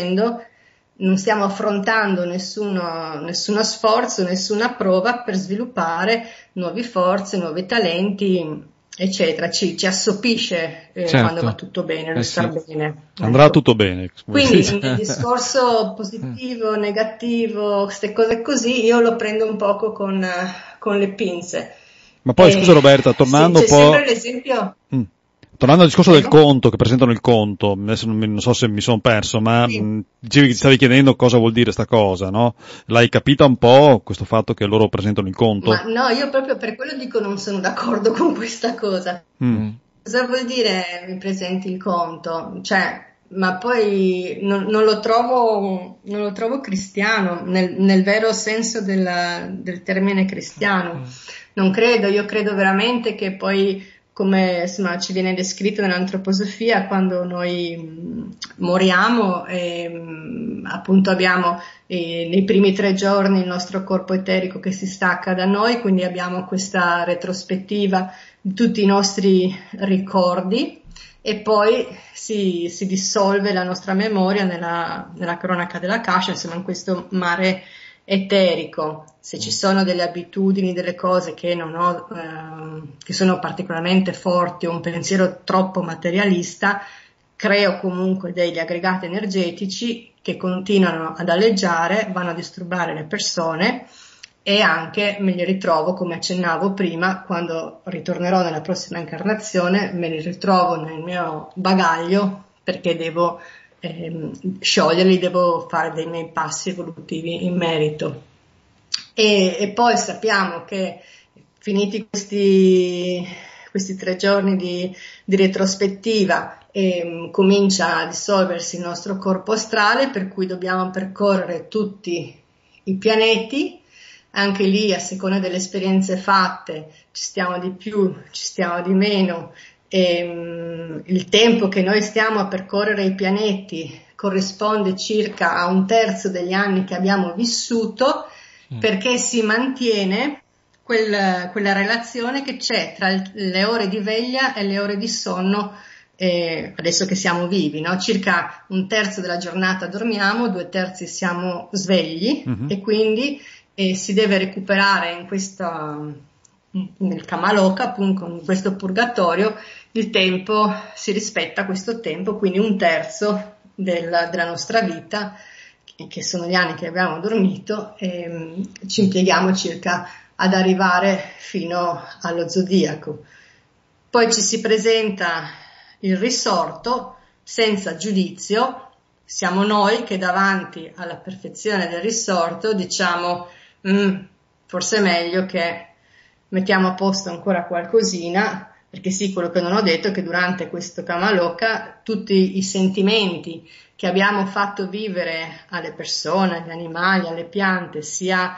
affrontando nessuno sforzo, nessuna prova per sviluppare nuove forze, nuovi talenti, eccetera. Ci assopisce quando va tutto bene, non sta bene. Andrà tutto bene. Quindi il discorso positivo, negativo, queste cose così, io lo prendo un poco con le pinze. Ma poi scusa Roberta, tornando c'è un po'... sempre l'esempio... Tornando al discorso del conto, che presentano il conto, adesso non so se mi sono perso, ma dicevi che ti stavi chiedendo cosa vuol dire sta cosa, no? L'hai capita un po', questo fatto che loro presentano il conto? Ma no, io proprio per quello dico non sono d'accordo con questa cosa. Cosa vuol dire mi presenti il conto? Cioè, ma poi non lo trovo cristiano, nel vero senso del termine cristiano. Non credo, io credo veramente che poi, come insomma, ci viene descritto nell'antroposofia, quando noi moriamo, appunto abbiamo nei primi 3 giorni il nostro corpo eterico che si stacca da noi, quindi abbiamo questa retrospettiva di tutti i nostri ricordi e poi si dissolve la nostra memoria nella cronaca della Kasha, insomma in questo mare eterico. Se ci sono delle abitudini, delle cose che non ho, che sono particolarmente forti, o un pensiero troppo materialista, creo comunque degli aggregati energetici che continuano ad aleggiare, vanno a disturbare le persone e anche me li ritrovo, come accennavo prima, quando ritornerò nella prossima incarnazione, me li ritrovo nel mio bagaglio perché devo scioglierli, devo fare dei miei passi evolutivi in merito. E poi sappiamo che finiti questi 3 giorni di retrospettiva comincia a dissolversi il nostro corpo astrale, per cui dobbiamo percorrere tutti i pianeti. Anche lì, a seconda delle esperienze fatte, ci stiamo di più, ci stiamo di meno. Il tempo che noi stiamo a percorrere i pianeti corrisponde circa a 1/3 degli anni che abbiamo vissuto, perché si mantiene quella relazione che c'è tra le ore di veglia e le ore di sonno, adesso che siamo vivi, no? Circa 1/3 della giornata dormiamo, 2/3 siamo svegli, e quindi si deve recuperare nel Kamaloka, appunto in questo purgatorio, il tempo, si rispetta questo tempo, quindi 1/3 della nostra vita, che sono gli anni che abbiamo dormito, e ci impieghiamo circa ad arrivare fino allo zodiaco. Poi ci si presenta il risorto senza giudizio, siamo noi che davanti alla perfezione del risorto diciamo forse è meglio che mettiamo a posto ancora qualcosina, perché sì, quello che non ho detto è che durante questo Kamaloka tutti i sentimenti che abbiamo fatto vivere alle persone, agli animali, alle piante, sia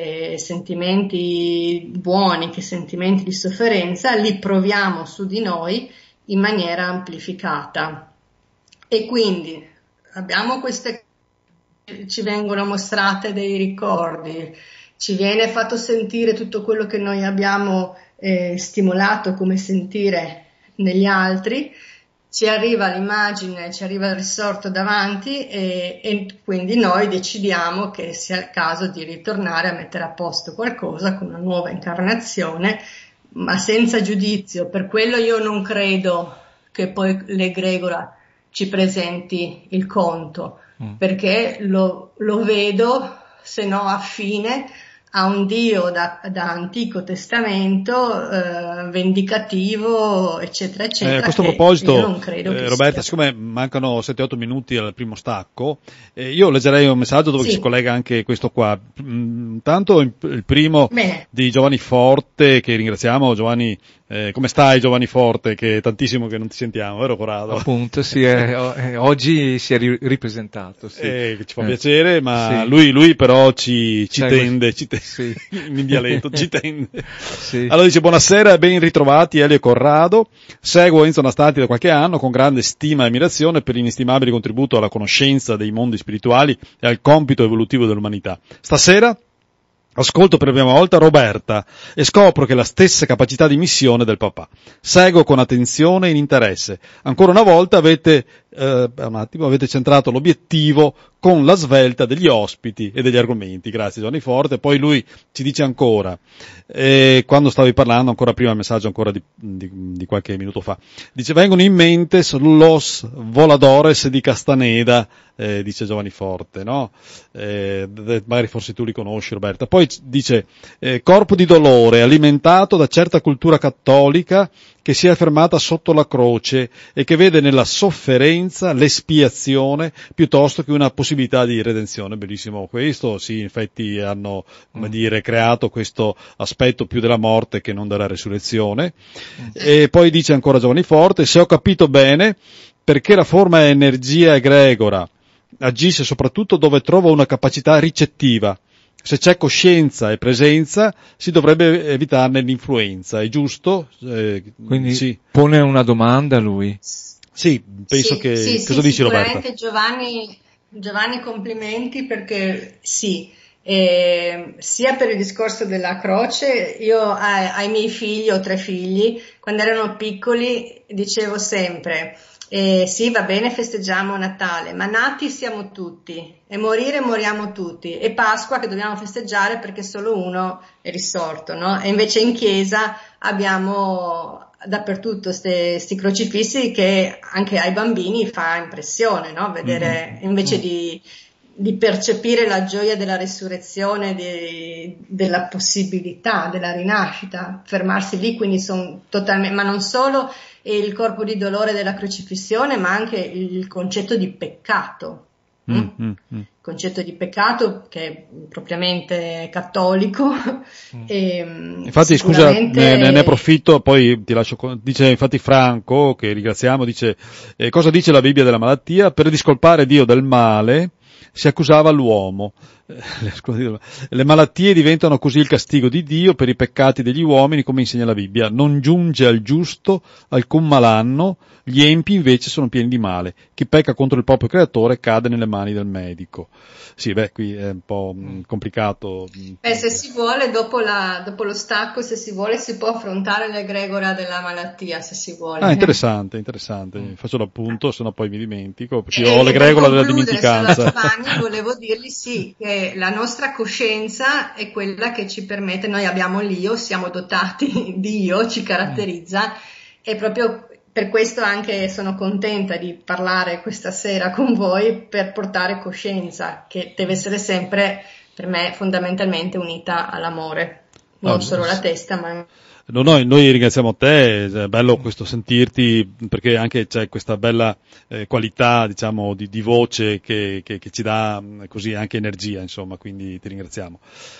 sentimenti buoni che sentimenti di sofferenza, li proviamo su di noi in maniera amplificata. E quindi abbiamo ci vengono mostrate dei ricordi, ci viene fatto sentire tutto quello che noi abbiamo stimolato come sentire negli altri, ci arriva l'immagine, ci arriva il risorto davanti e quindi noi decidiamo che sia il caso di ritornare a mettere a posto qualcosa con una nuova incarnazione, ma senza giudizio. Per quello io non credo che poi l'egregora ci presenti il conto, perché lo vedo, se no affine, a un Dio da Antico Testamento, vendicativo, eccetera, eccetera. A questo proposito, io non credo che Roberta, siccome mancano 7-8 minuti al primo stacco, io leggerei un messaggio dove si collega anche questo qua. Intanto il primo di Giovanni Forte, che ringraziamo. Giovanni, come stai Giovanni Forte? Che è tantissimo che non ti sentiamo, vero Corrado? Appunto, sì, oggi si è ripresentato. Sì. Ci fa piacere, ma lui però ci tende, sì. In dialetto, ci tende. Sì. Allora dice: buonasera e ben ritrovati Elio e Corrado. Seguo Enzo Nastati da qualche anno con grande stima e ammirazione per l'inestimabile contributo alla conoscenza dei mondi spirituali e al compito evolutivo dell'umanità. Stasera ascolto per la prima volta Roberta e scopro che ha la stessa capacità di missione del papà. Seguo con attenzione e in interesse. Ancora una volta avete centrato l'obiettivo con la svelta degli ospiti e degli argomenti. Grazie Giovanni Forte. Poi lui ci dice ancora, quando stavi parlando, ancora prima il messaggio ancora di qualche minuto fa, dice: vengono in mente los voladores di Castaneda, dice Giovanni Forte, no? Magari forse tu li conosci, Roberta. Poi dice, corpo di dolore alimentato da certa cultura cattolica che si è fermata sotto la croce e che vede nella sofferenza l'espiazione piuttosto che una possibilità di redenzione. Bellissimo questo, sì, in effetti hanno, come dire, creato questo aspetto più della morte che non della resurrezione. E poi dice ancora Giovanni Forte: se ho capito bene, perché la forma energia egregora agisce soprattutto dove trova una capacità ricettiva. Se c'è coscienza e presenza, si dovrebbe evitarne l'influenza, è giusto? Quindi sì. Pone una domanda lui. Sì, penso che... cosa dici Roberta? Giovanni, complimenti, perché sì, sia per il discorso della croce, io ai miei figli, ho 3 figli, quando erano piccoli dicevo sempre: sì, va bene, festeggiamo Natale, ma nati siamo tutti e morire moriamo tutti, e Pasqua che dobbiamo festeggiare perché solo uno è risorto, no? E invece in chiesa abbiamo dappertutto sti crocifissi che anche ai bambini fa impressione, no? Vedere, invece di percepire la gioia della resurrezione, della possibilità della rinascita, fermarsi lì, quindi sono totalmente, ma non solo il corpo di dolore della crocifissione, ma anche il concetto di peccato. Il concetto di peccato che è propriamente cattolico. Infatti sicuramente... scusa, ne approfitto, poi ti lascio, dice infatti Franco, che ringraziamo, dice: cosa dice la Bibbia della malattia? Per discolpare Dio del male si accusava l'uomo. Le malattie diventano così il castigo di Dio per i peccati degli uomini, come insegna la Bibbia. Non giunge al giusto alcun malanno, gli empi invece sono pieni di male. Chi pecca contro il proprio creatore cade nelle mani del medico. Sì, qui è un po' complicato. Se si vuole, dopo lo stacco, se si vuole, si può affrontare l'egregora della malattia, se si vuole. Interessante. Faccio l'appunto, sennò poi mi dimentico, perché io ho l'egregola della dimenticanza. Giovanni, volevo dirgli sì, che la nostra coscienza è quella che ci permette, noi abbiamo l'io, siamo dotati di io, ci caratterizza, e proprio per questo anche sono contenta di parlare questa sera con voi, per portare coscienza che deve essere sempre, per me, fondamentalmente unita all'amore, non solo la testa, ma... Noi ringraziamo te, è bello questo sentirti, perché anche c'è questa bella qualità, diciamo, di voce che ci dà così anche energia, insomma, quindi ti ringraziamo.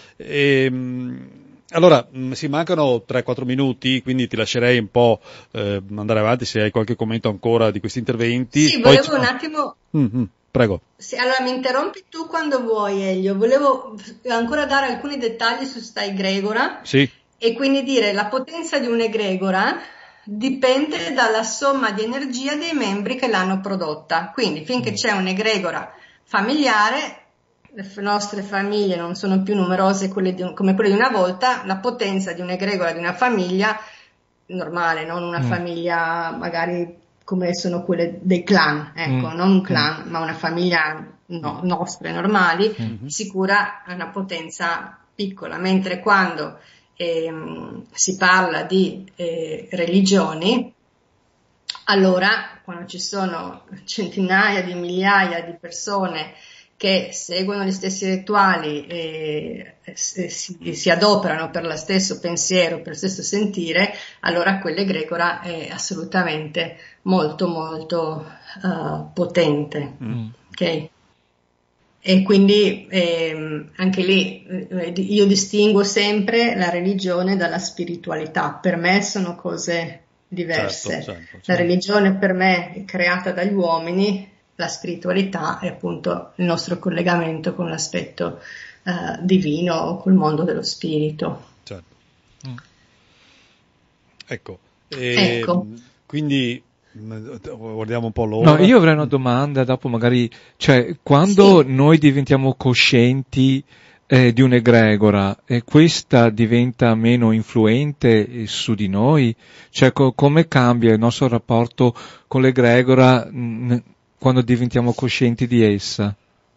Allora, si mancano 3-4 minuti, quindi ti lascerei un po' andare avanti se hai qualche commento ancora di questi interventi. Sì, volevo un attimo... Prego. Sì, allora mi interrompi tu quando vuoi, Elio. Volevo ancora dare alcuni dettagli su sta egregora. Sì. E quindi dire, la potenza di un'egregora dipende dalla somma di energia dei membri che l'hanno prodotta. Quindi finché c'è un'egregora familiare, le nostre famiglie non sono più numerose come quelle di una volta, la potenza di un'egregora di una famiglia normale, non una famiglia magari come sono quelle dei clan, ecco, non un clan, ma una famiglia nostre normali, sicura è una potenza piccola, mentre quando si parla di religioni, allora quando ci sono centinaia di migliaia di persone che seguono gli stessi rituali e si adoperano per lo stesso pensiero, per lo stesso sentire, allora quell'egregora è assolutamente molto molto potente. Ok? E quindi anche lì io distingo sempre la religione dalla spiritualità. Per me sono cose diverse. Certo. La religione per me è creata dagli uomini, la spiritualità è appunto il nostro collegamento con l'aspetto divino o col mondo dello spirito. Certo. Ecco. Quindi guardiamo un po' l'ora. No, io avrei una domanda dopo magari, cioè quando noi diventiamo coscienti di un'egregora e questa diventa meno influente su di noi, cioè come cambia il nostro rapporto con l'egregora quando diventiamo coscienti di essa?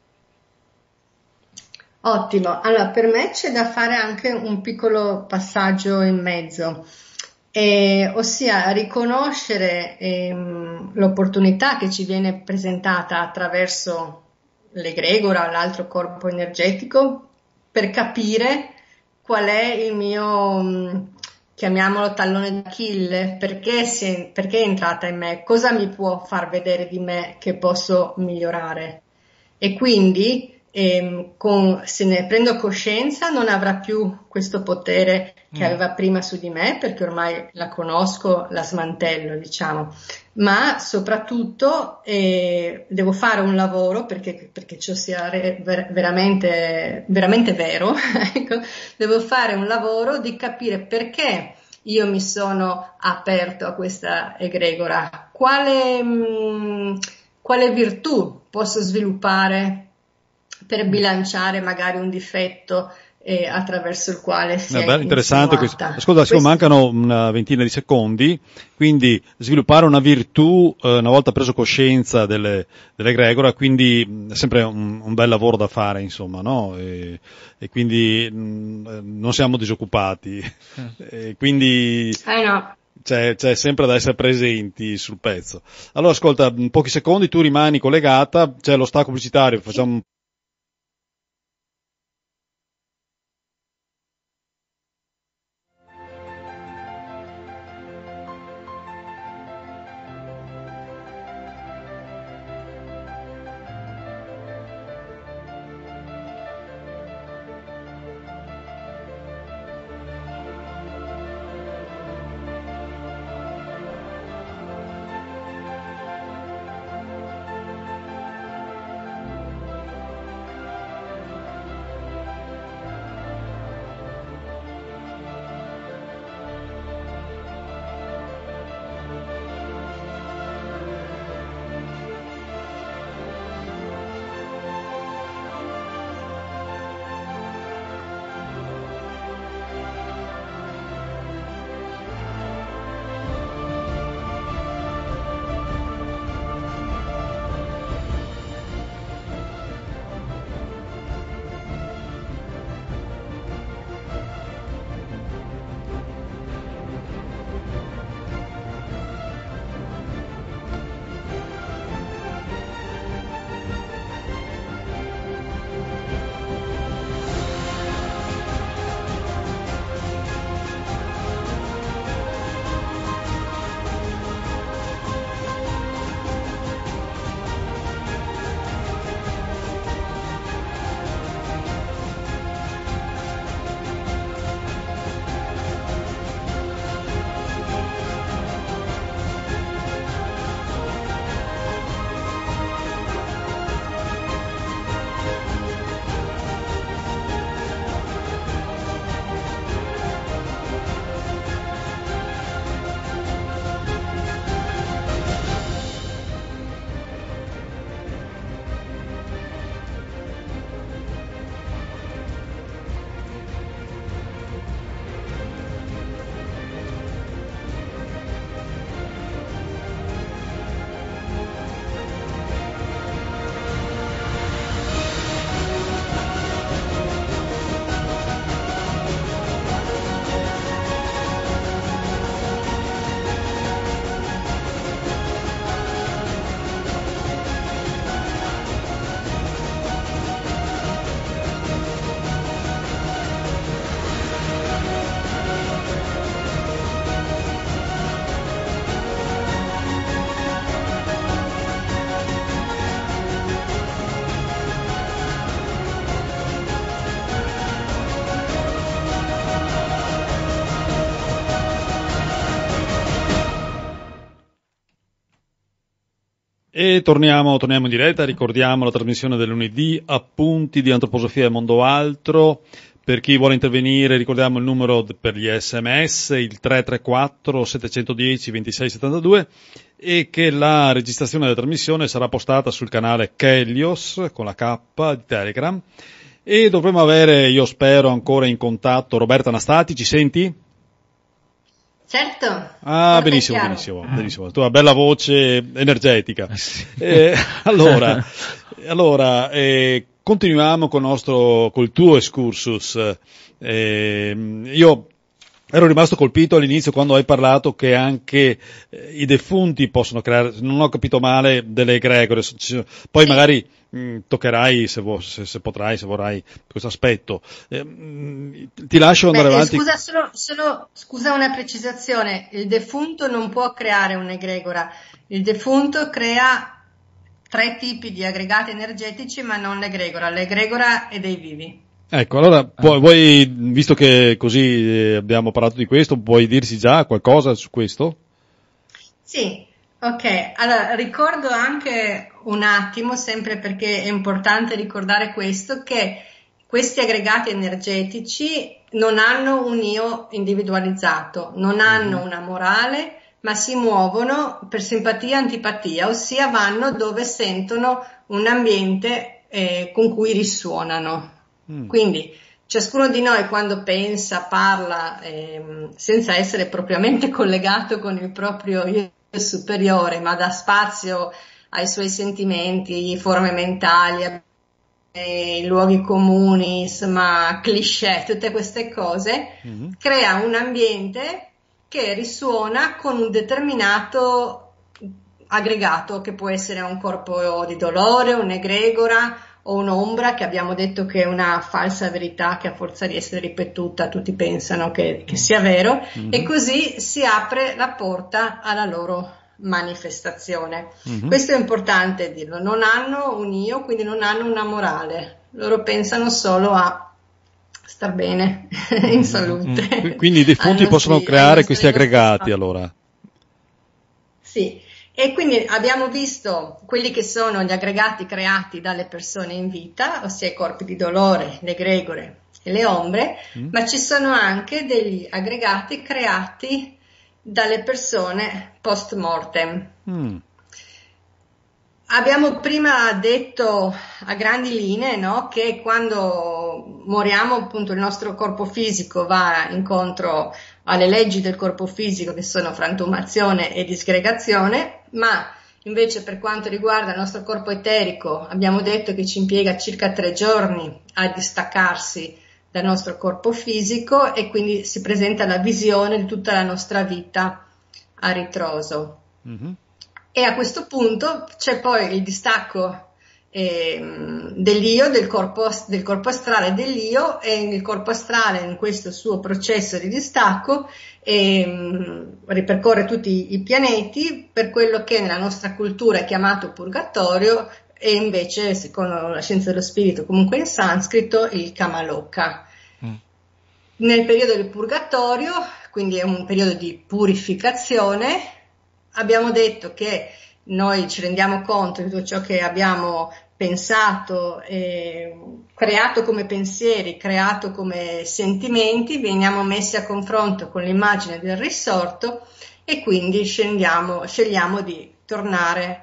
Ottimo, allora per me c'è da fare anche un piccolo passaggio in mezzo. Ossia riconoscere l'opportunità che ci viene presentata attraverso l'egregora o l'altro corpo energetico per capire qual è il mio, chiamiamolo tallone d'Achille, perché è entrata in me, cosa mi può far vedere di me che posso migliorare. E quindi se ne prendo coscienza non avrà più questo potere che aveva prima su di me, perché ormai la conosco, la smantello, diciamo, ma soprattutto devo fare un lavoro perché ciò sia veramente vero, ecco, devo fare un lavoro di capire perché io mi sono aperto a questa egregora, quale virtù posso sviluppare per bilanciare magari un difetto attraverso il quale si è interessante insinuata. Ascolta, mancano una ventina di secondi, quindi sviluppare una virtù una volta preso coscienza dell'egregora, quindi è sempre un bel lavoro da fare, insomma, no? E quindi non siamo disoccupati, e quindi No. c'è sempre da essere presenti sul pezzo. Allora ascolta, in pochi secondi tu rimani collegata, c'è lo stacco pubblicitario, facciamo E torniamo in diretta, ricordiamo la trasmissione del lunedì, appunti di antroposofia e mondo altro. Per chi vuole intervenire ricordiamo il numero per gli SMS, il 334 710 2672, e che la registrazione della trasmissione sarà postata sul canale Kellios con la K di Telegram, e dovremo avere, io spero, ancora in contatto Roberta Anastati. Ci senti? Certo. Ah, benissimo. Tu hai una bella voce energetica. Allora, continuiamo col tuo excursus. Io ero rimasto colpito all'inizio quando hai parlato che anche i defunti possono creare, non ho capito male, delle egregore. Poi magari toccherai, se potrai, se vorrai, questo aspetto. Ti lascio andare avanti. Scusa una precisazione. Il defunto non può creare un'egregora. Il defunto crea 3 tipi di aggregati energetici, ma non l'egregora. L'egregora è dei vivi. Ecco, allora, vuoi, visto che così abbiamo parlato di questo, vuoi dirci già qualcosa su questo? Sì, ok. Allora, ricordo anche un attimo, sempre perché è importante ricordare questo, che questi aggregati energetici non hanno un io individualizzato, non hanno una morale, ma si muovono per simpatia e antipatia, ossia vanno dove sentono un ambiente con cui risuonano. Quindi ciascuno di noi, quando pensa, parla, senza essere propriamente collegato con il proprio io superiore, ma dà spazio ai suoi sentimenti, forme mentali, luoghi comuni, insomma, cliché, tutte queste cose, crea un ambiente che risuona con un determinato aggregato, che può essere un corpo di dolore, un'egregora o un'ombra, che abbiamo detto che è una falsa verità che a forza di essere ripetuta tutti pensano che sia vero, e così si apre la porta alla loro manifestazione. Questo è importante dirlo, non hanno un io, quindi non hanno una morale, loro pensano solo a star bene in salute. Quindi i defunti possono creare questi aggregati, allora? Sì. E quindi abbiamo visto quelli che sono gli aggregati creati dalle persone in vita, ossia i corpi di dolore, le egregore e le ombre, ma ci sono anche degli aggregati creati dalle persone post mortem. Abbiamo prima detto a grandi linee, no, che quando moriamo, appunto, il nostro corpo fisico va incontro alle leggi del corpo fisico, che sono frantumazione e disgregazione, ma invece per quanto riguarda il nostro corpo eterico abbiamo detto che ci impiega circa 3 giorni a distaccarsi dal nostro corpo fisico, e quindi si presenta la visione di tutta la nostra vita a ritroso. E a questo punto c'è poi il distacco dell'io, del corpo astrale dell'io, e il corpo astrale, in questo suo processo di distacco, ripercorre tutti i pianeti per quello che nella nostra cultura è chiamato purgatorio, e invece, secondo la scienza dello spirito, comunque in sanscrito, il Kamaloka. Nel periodo del purgatorio, quindi è un periodo di purificazione, abbiamo detto che noi ci rendiamo conto di tutto ciò che abbiamo pensato, creato come pensieri, creato come sentimenti, veniamo messi a confronto con l'immagine del risorto, e quindi scegliamo di tornare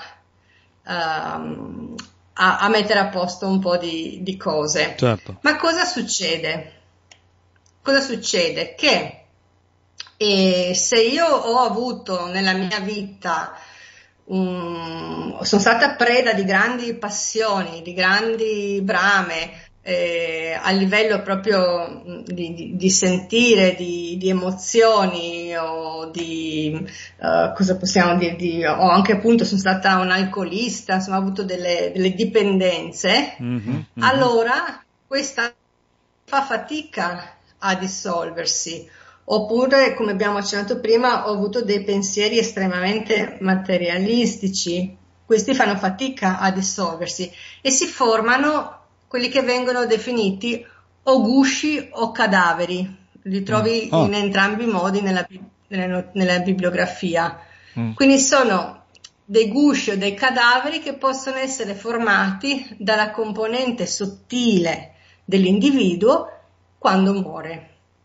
a mettere a posto un po' di cose. Certo. Ma cosa succede? Cosa succede? Che se io ho avuto nella mia vita, sono stata preda di grandi passioni, di grandi brame, a livello proprio di sentire, di emozioni, o cosa possiamo dire, o anche appunto sono stata un alcolista, insomma ho avuto delle dipendenze, allora questa fa fatica a dissolversi. Oppure, come abbiamo accennato prima, ho avuto dei pensieri estremamente materialistici, questi fanno fatica a dissolversi e si formano quelli che vengono definiti o gusci o cadaveri, li trovi in entrambi i modi nella bibliografia. Quindi sono dei gusci o dei cadaveri che possono essere formati dalla componente sottile dell'individuo quando muore.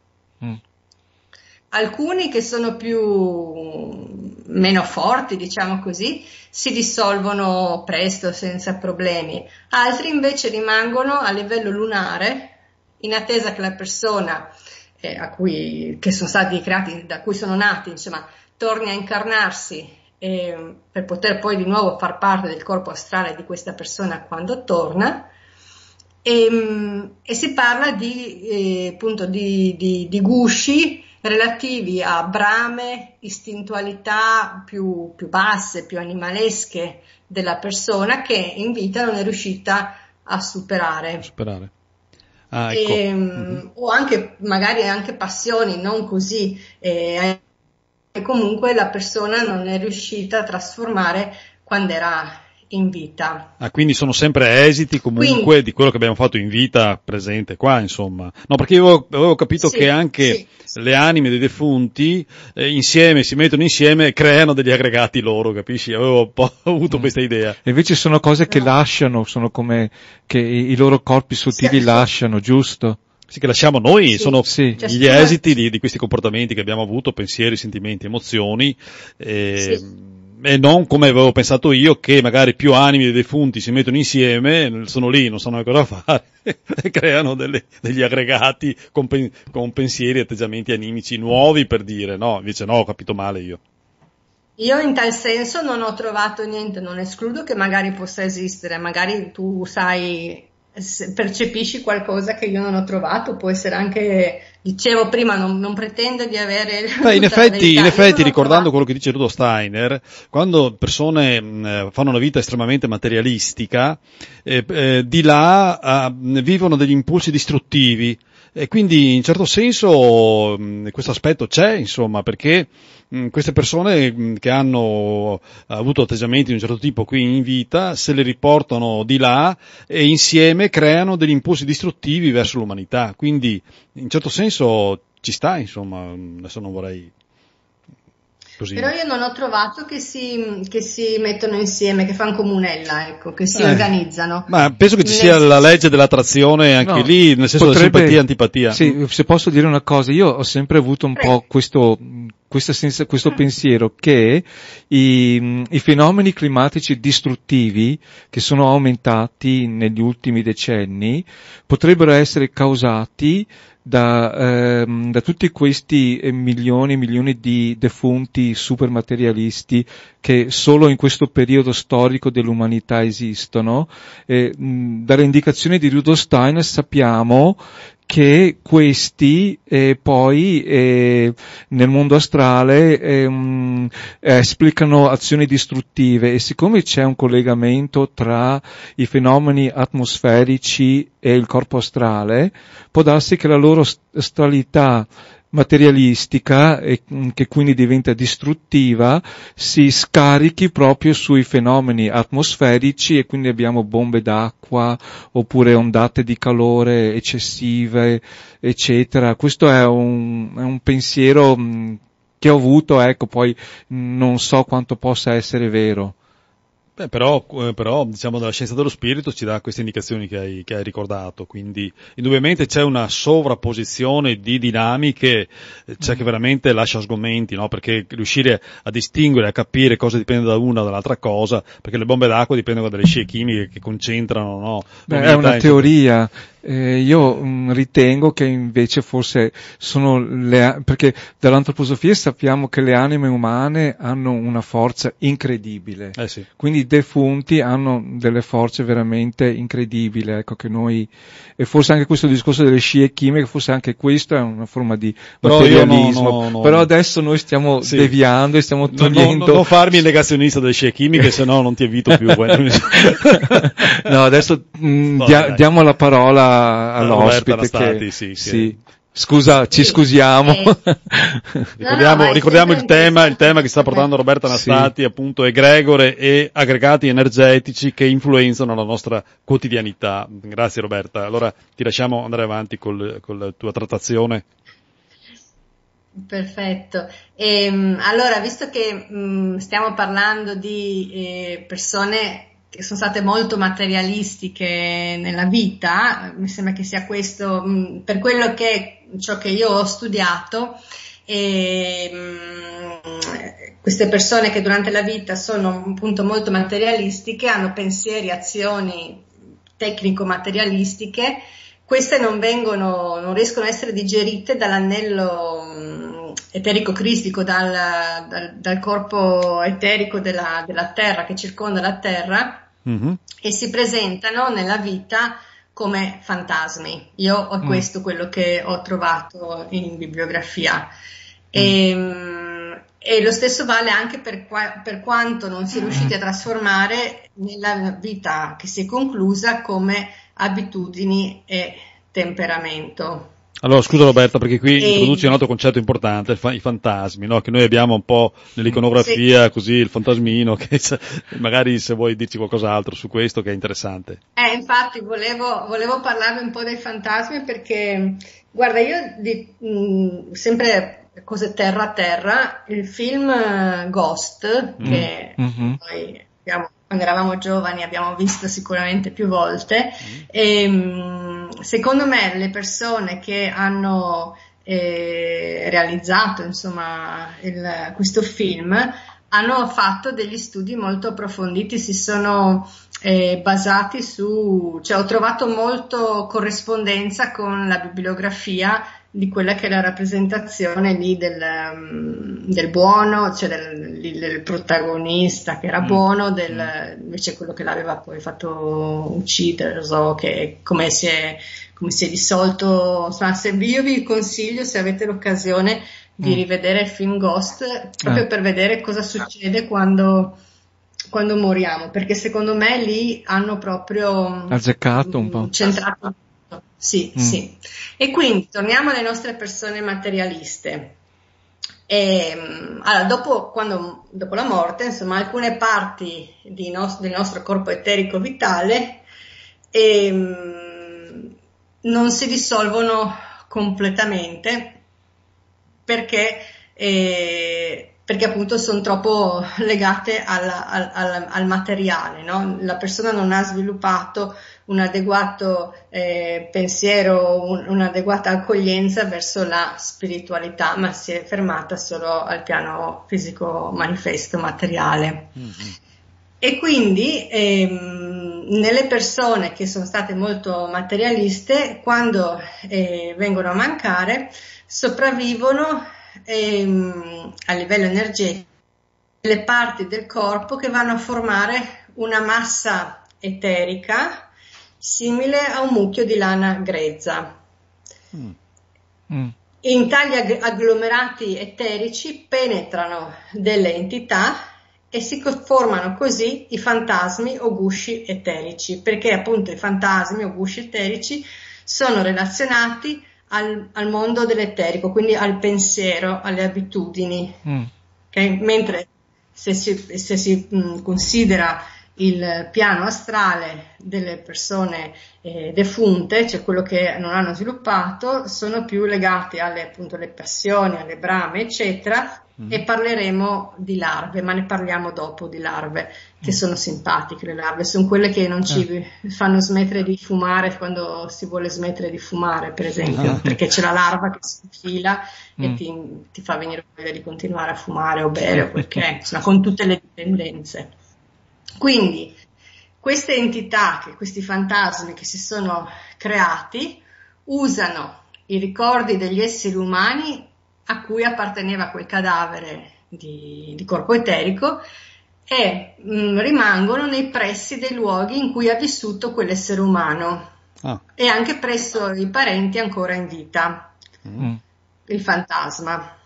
Alcuni che sono meno forti, diciamo così, si dissolvono presto senza problemi, altri invece rimangono a livello lunare in attesa che la persona che sono stati creati, da cui sono nati, insomma, torni a incarnarsi per poter poi di nuovo far parte del corpo astrale di questa persona quando torna. E si parla appunto di gusci relativi a brame, istintualità più basse, più animalesche della persona che in vita non è riuscita a superare. Ecco. O anche magari anche passioni non così, e comunque la persona non è riuscita a trasformare quando era in vita. Quindi sono sempre esiti comunque di quello che abbiamo fatto in vita presente qua, insomma. No, perché io avevo capito che anche le anime dei defunti insieme, si mettono insieme e creano degli aggregati loro, capisci? Avevo un po' avuto questa idea. E invece sono cose che lasciano, sono come che i loro corpi sottili lasciano, giusto? Sì, che lasciamo noi, sono Cioè, gli esiti di questi comportamenti che abbiamo avuto, pensieri, sentimenti, emozioni, e non come avevo pensato io, che magari più anime dei defunti si mettono insieme, sono lì, non sanno cosa fare, e creano degli aggregati con pensieri e atteggiamenti animici nuovi, per dire, no, invece no, ho capito male io. Io in tal senso non ho trovato niente, non escludo che magari possa esistere, magari tu percepisci qualcosa che io non ho trovato, può essere anche, dicevo prima, non pretendo di avere in effetti ricordando quello che dice Rudolf Steiner, quando persone fanno una vita estremamente materialistica, di là vivono degli impulsi distruttivi, e quindi in certo senso questo aspetto c'è, insomma, perché queste persone che hanno avuto atteggiamenti di un certo tipo qui in vita se le riportano di là e insieme creano degli impulsi distruttivi verso l'umanità, quindi in certo senso ci sta, insomma, adesso non vorrei così. Però io non ho trovato che si mettono insieme, che fanno comunella, ecco, che si organizzano. Ma penso che ci sia la legge dell'attrazione anche lì, nel senso della simpatia e antipatia. Sì, se posso dire una cosa, io ho sempre avuto un po' questo pensiero che i fenomeni climatici distruttivi che sono aumentati negli ultimi decenni potrebbero essere causati da tutti questi milioni di defunti supermaterialisti che solo in questo periodo storico dell'umanità esistono. Dalle indicazioni di Rudolf Steiner sappiamo che questi poi nel mondo astrale esplicano azioni distruttive, e siccome c'è un collegamento tra i fenomeni atmosferici e il corpo astrale, può darsi che la loro astralità materialistica, che quindi diventa distruttiva, si scarichi proprio sui fenomeni atmosferici, e quindi abbiamo bombe d'acqua oppure ondate di calore eccessive, eccetera. Questo è un pensiero che ho avuto, ecco, poi non so quanto possa essere vero. Però diciamo dalla scienza dello spirito ci dà queste indicazioni che hai ricordato, quindi indubbiamente c'è una sovrapposizione di dinamiche, c'è che veramente lascia sgomenti, no? Perché riuscire a distinguere, a capire cosa dipende da una o dall'altra cosa, perché le bombe d'acqua dipendono dalle scie chimiche che concentrano, no? È una teoria. Io ritengo che invece forse sono perché dall'antroposofia sappiamo che le anime umane hanno una forza incredibile. Sì. Quindi i defunti hanno delle forze veramente incredibili, ecco, che noi, e forse anche questo discorso delle scie chimiche, forse anche questo è una forma di materialismo. No. Però adesso noi stiamo deviando e stiamo togliendo. Non farmi il negazionista delle scie chimiche, se no non ti evito più. No, adesso diamo la parola all'ospite che sì. Scusa, ci scusiamo. Ricordiamo il tema che sta portando Roberta Anastati, appunto egregore e aggregati energetici che influenzano la nostra quotidianità. Grazie Roberta. Allora ti lasciamo andare avanti con la tua trattazione. Perfetto. Allora, visto che stiamo parlando di persone che sono state molto materialistiche nella vita, mi sembra che sia questo, per quello che ciò che io ho studiato, queste persone che durante la vita sono appunto molto materialistiche, hanno pensieri, azioni tecnico-materialistiche. Queste non riescono a essere digerite dall'anello eterico-cristico, dal corpo eterico della Terra che circonda la Terra, e si presentano nella vita come fantasmi. Io ho questo quello che ho trovato in bibliografia. E lo stesso vale anche per quanto non si è riusciti a trasformare nella vita che si è conclusa come abitudini e temperamento. Allora, scusa Roberta, perché qui introduci un altro concetto importante, i fantasmi, no? Che noi abbiamo un po' nell'iconografia, così il fantasmino, che magari se vuoi dirci qualcos'altro su questo che è interessante. Infatti volevo parlarvi un po' dei fantasmi perché, guarda, io sempre cose terra a terra, il film Ghost, che noi quando eravamo giovani abbiamo visto sicuramente più volte, e secondo me le persone che hanno realizzato insomma questo film hanno fatto degli studi molto approfonditi, si sono basati cioè ho trovato molto corrispondenza con la bibliografia di quella che è la rappresentazione lì del buono, cioè del protagonista che era buono, invece quello che l'aveva poi fatto uccidere, che come si è dissolto. Insomma, io vi consiglio, se avete l'occasione, di rivedere il film Ghost, proprio per vedere cosa succede quando moriamo, perché secondo me lì hanno proprio azzeccato un po'. Centrato. Sì. E quindi torniamo alle nostre persone materialiste. Allora, dopo la morte, insomma, alcune parti del nostro corpo eterico vitale non si dissolvono completamente perché appunto sono troppo legate al materiale, no? La persona non ha sviluppato un adeguato pensiero, un'adeguata accoglienza verso la spiritualità, ma si è fermata solo al piano fisico manifesto materiale. E quindi nelle persone che sono state molto materialiste, quando vengono a mancare, sopravvivono a livello energetico le parti del corpo che vanno a formare una massa eterica simile a un mucchio di lana grezza. In tali agglomerati eterici penetrano delle entità e si formano così i fantasmi o gusci eterici, perché appunto i fantasmi o gusci eterici sono relazionati al mondo dell'eterico, quindi al pensiero, alle abitudini. Okay? Mentre se si considera il piano astrale delle persone defunte, cioè quello che non hanno sviluppato, sono più legati alle passioni, alle brame, eccetera, e parleremo di larve, ma ne parliamo dopo di larve, che sono simpatiche. Le larve sono quelle che non ci fanno smettere di fumare quando si vuole smettere di fumare, per esempio, perché c'è la larva che si infila e ti fa venire voglia di continuare a fumare o bere o quel che è, insomma, con tutte le dipendenze. Quindi queste entità, questi fantasmi che si sono creati, usano i ricordi degli esseri umani a cui apparteneva quel cadavere di corpo eterico e rimangono nei pressi dei luoghi in cui ha vissuto quell'essere umano e anche presso i parenti ancora in vita, il fantasma.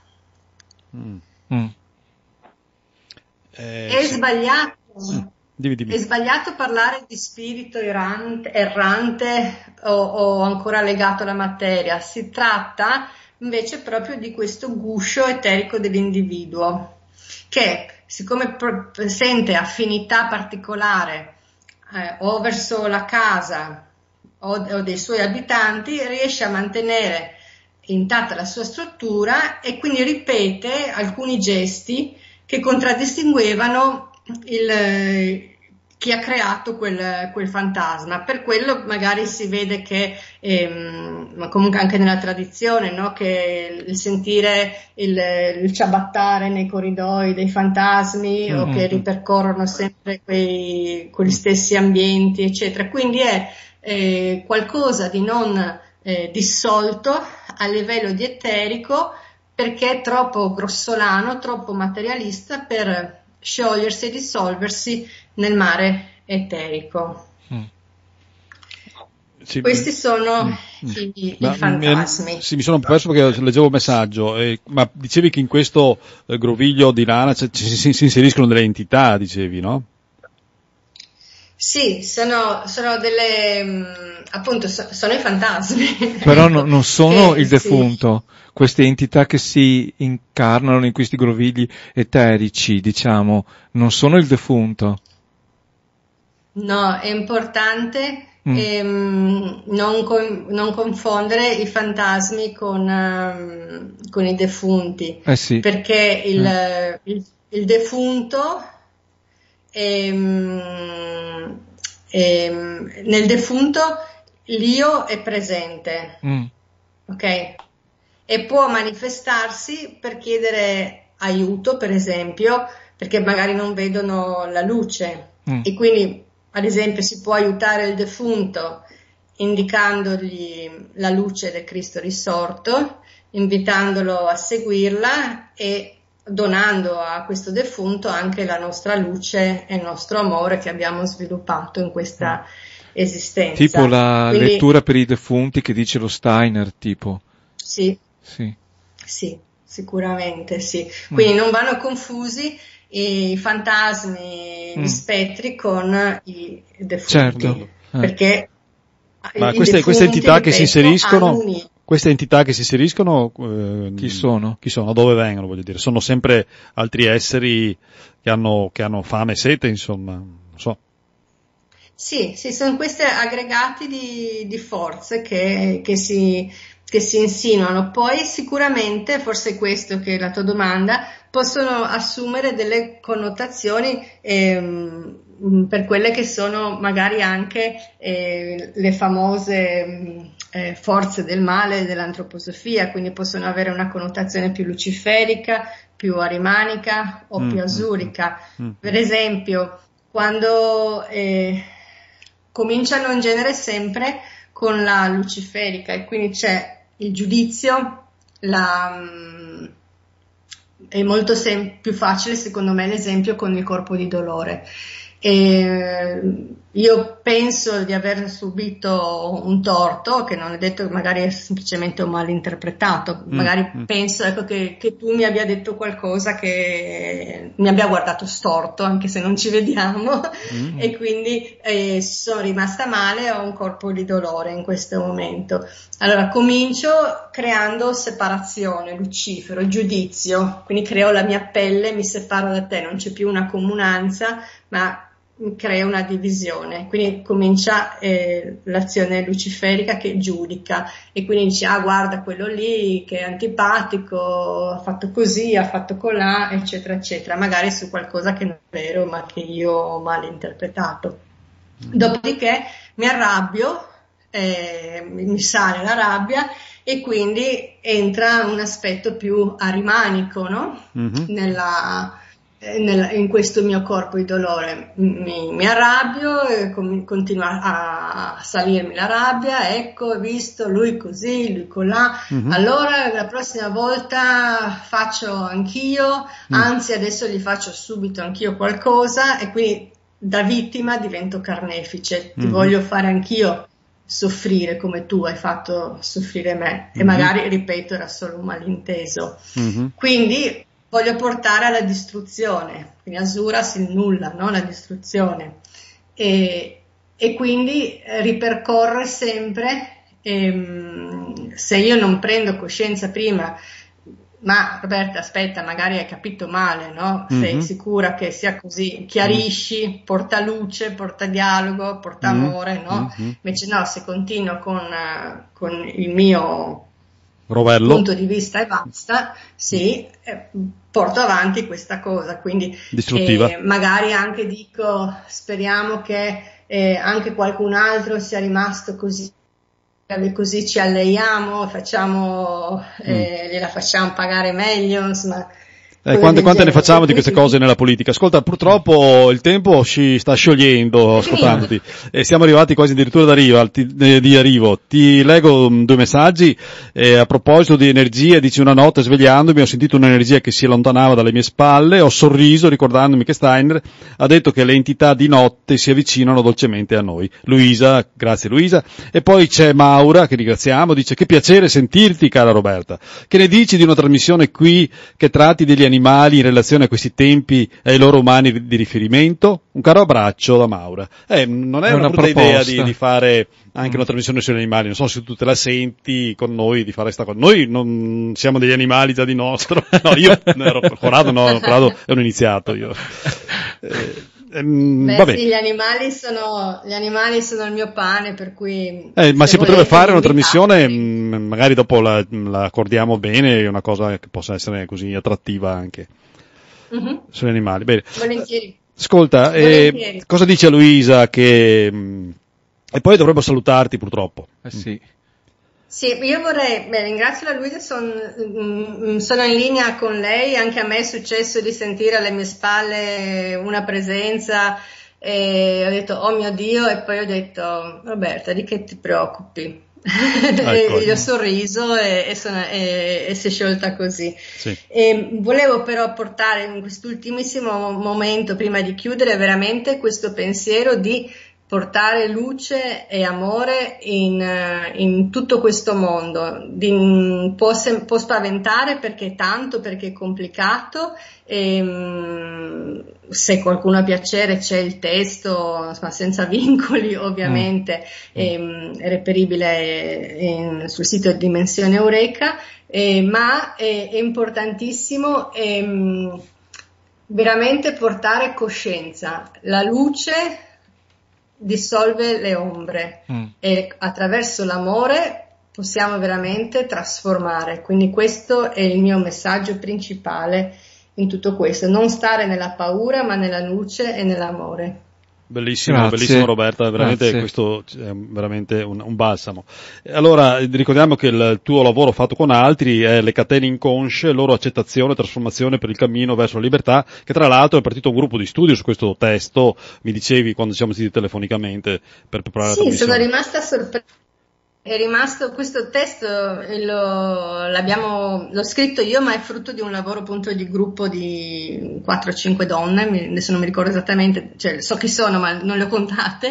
È sbagliato. Dimmi. È sbagliato parlare di spirito errante o ancora legato alla materia. Si tratta invece proprio di questo guscio eterico dell'individuo che, siccome sente affinità particolare o verso la casa o dei suoi abitanti, riesce a mantenere intatta la sua struttura e quindi ripete alcuni gesti che contraddistinguevano chi ha creato quel fantasma. Per quello magari si vede che, ma comunque anche nella tradizione, no? Che il sentire il ciabattare nei corridoi dei fantasmi o che ripercorrono sempre quegli stessi ambienti, eccetera. Quindi è qualcosa di non dissolto a livello di eterico, perché è troppo grossolano, troppo materialista per sciogliersi e dissolversi nel mare eterico. Sì. Questi sono i fantasmi. Sì, mi sono perso perché leggevo il messaggio, ma dicevi che in questo groviglio di lana si inseriscono delle entità, dicevi, no? Sì, sono delle, appunto, sono i fantasmi. Però non sono il sì. defunto, queste entità che si incarnano in questi grovigli eterici, diciamo, non sono il defunto. No, è importante non confondere i fantasmi con i defunti, Sì. perché il defunto nel defunto l'io è presente, ok? E può manifestarsi per chiedere aiuto, per esempio, perché magari non vedono la luce e quindi, ad esempio, si può aiutare il defunto indicandogli la luce del Cristo risorto, invitandolo a seguirla e donando a questo defunto anche la nostra luce e il nostro amore che abbiamo sviluppato in questa esistenza. Tipo la lettura per i defunti che dice lo Steiner, tipo. Sì, sicuramente sì. Quindi non vanno confusi i fantasmi, gli spettri con i defunti. Certo. Perché ma queste entità che si inseriscono, chi sono? Chi sono? Dove vengono, voglio dire? Sono sempre altri esseri che hanno fame e sete, insomma, non so. Sì, sono questi aggregati di forze che si insinuano. Poi sicuramente, forse è questo che è la tua domanda, possono assumere delle connotazioni per quelle che sono magari anche le famose forze del male dell'antroposofia, quindi possono avere una connotazione più luciferica, più arimanica o più asurica. Per esempio, quando cominciano in genere sempre con la luciferica e quindi c'è il giudizio, è molto più facile secondo me l'esempio con il corpo di dolore. Io penso di aver subito un torto, che non è detto che magari è semplicemente un malinterpretato, magari penso che tu mi abbia detto qualcosa che mi abbia guardato storto, anche se non ci vediamo, e quindi sono rimasta male, ho un corpo di dolore in questo momento. Allora comincio creando separazione, Lucifero, giudizio, quindi creo la mia pelle, mi separo da te, non c'è più una comunanza, ma crea una divisione, quindi comincia l'azione luciferica che giudica e quindi dice guarda quello lì che è antipatico, ha fatto così, ha fatto colà, eccetera eccetera, magari su qualcosa che non è vero ma che io ho mal interpretato. Dopodiché mi arrabbio, mi sale la rabbia e quindi entra un aspetto più arimanico, no? In questo mio corpo di dolore mi arrabbio e continua a salirmi la rabbia, ecco, ho visto lui così, lui colà, allora la prossima volta faccio anch'io, anzi adesso gli faccio subito anch'io qualcosa e quindi da vittima divento carnefice, ti voglio fare anch'io soffrire come tu hai fatto soffrire me e magari, ripeto, era solo un malinteso. Quindi voglio portare alla distruzione, quindi Asura si nulla, no? La distruzione e quindi ripercorre sempre, se io non prendo coscienza prima, ma Roberta aspetta, magari hai capito male, no? Sei sicura che sia così, chiarisci, porta luce, porta dialogo, porta amore, no? Invece no, se continuo con il mio Rovello. punto di vista e basta, sì, porto avanti questa cosa, quindi distruttiva. Magari anche dico, speriamo che anche qualcun altro sia rimasto così ci alleiamo, gliela facciamo pagare meglio, insomma. Quante ne facciamo di queste cose nella politica? Ascolta, purtroppo il tempo si sta sciogliendo ascoltandoti e siamo arrivati quasi addirittura di arrivo. Ti leggo 2 messaggi a proposito di energia. Dici: una notte svegliandomi ho sentito un'energia che si allontanava dalle mie spalle, ho sorriso ricordandomi che Steiner ha detto che le entità di notte si avvicinano dolcemente a noi. Luisa, grazie Luisa. E poi c'è Maura, che ringraziamo, dice: che piacere sentirti cara Roberta. Che ne dici di una trasmissione qui che tratti degli animali in relazione a questi tempi e ai loro umani di riferimento? Un caro abbraccio da Maura. Non è una brutta idea di fare anche una trasmissione sugli animali, non so se tu te la senti con noi di fare sta cosa. Noi non siamo degli animali già di nostro. Corrado è un iniziato io. Vabbè. Sì, gli animali sono il mio pane, per cui ma si potrebbe fare una trasmissione, magari dopo la accordiamo bene, è una cosa che possa essere così attrattiva anche sugli animali. Bene. Volentieri. Ascolta, cosa dice Luisa e poi dovremmo salutarti purtroppo. Sì. Sì, io ringrazio la Luisa, sono in linea con lei, anche a me è successo di sentire alle mie spalle una presenza e ho detto oh mio Dio, e poi ho detto Roberta, di che ti preoccupi? Ecco. Gli ho sorriso e si è sciolta così. Sì. Volevo però portare in quest'ultimissimo momento, prima di chiudere, veramente questo pensiero di portare luce e amore in tutto questo mondo. Può spaventare perché è complicato, se qualcuno ha piacere c'è il testo, senza vincoli ovviamente, è reperibile sul sito di Dimensione Eureka, ma è importantissimo veramente portare coscienza. La luce dissolve le ombre e attraverso l'amore possiamo veramente trasformare, quindi questo è il mio messaggio principale in tutto questo, non stare nella paura ma nella luce e nell'amore. Bellissimo Roberta, veramente questo è veramente un balsamo. Allora ricordiamo che il tuo lavoro fatto con altri è Le catene inconsce, loro accettazione e trasformazione per il cammino verso la libertà, che tra l'altro è partito un gruppo di studio su questo testo, mi dicevi quando siamo sentiti telefonicamente per preparare la trasmissione. Sono rimasta sorpresa. È rimasto questo testo, l'ho scritto io, ma è frutto di un lavoro appunto di gruppo di 4-5 donne, adesso non mi ricordo esattamente, cioè so chi sono ma non le ho contate,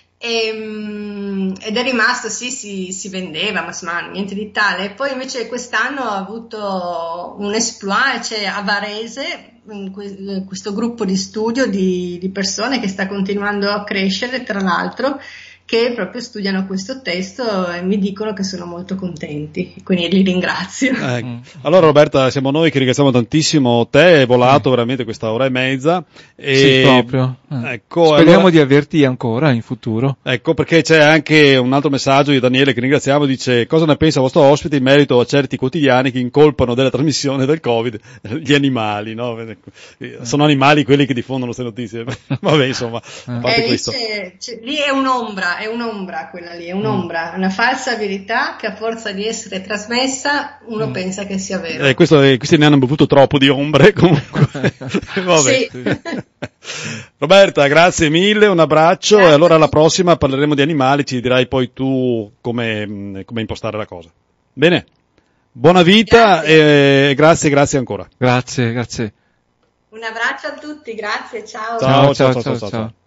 ed è rimasto, si vendeva, ma insomma niente di tale. Poi invece quest'anno ha avuto un exploit, c'è a Varese questo gruppo di studio di persone che sta continuando a crescere, tra l'altro, che proprio studiano questo testo e mi dicono che sono molto contenti, quindi li ringrazio. Allora Roberta, siamo noi che ringraziamo tantissimo te, è volato veramente questa ora e mezza. Sì, proprio. Ecco, speriamo di averti ancora in futuro. Ecco, perché c'è anche un altro messaggio di Daniele che ringraziamo, dice: cosa ne pensa vostro ospite in merito a certi quotidiani che incolpano della trasmissione del Covid gli animali, no? Sono animali quelli che diffondono queste notizie. Vabbè, insomma, a parte questo. Lì è un'ombra quella lì, è un'ombra, una falsa verità che a forza di essere trasmessa uno pensa che sia vero. Questi ne hanno bevuto troppo di ombre, comunque. Vabbè. Sì. Roberta, grazie mille, un abbraccio, e allora alla prossima parleremo di animali, ci dirai poi tu come impostare la cosa. Bene, buona vita. Grazie. E grazie ancora. Grazie. Un abbraccio a tutti, grazie, ciao. Ciao.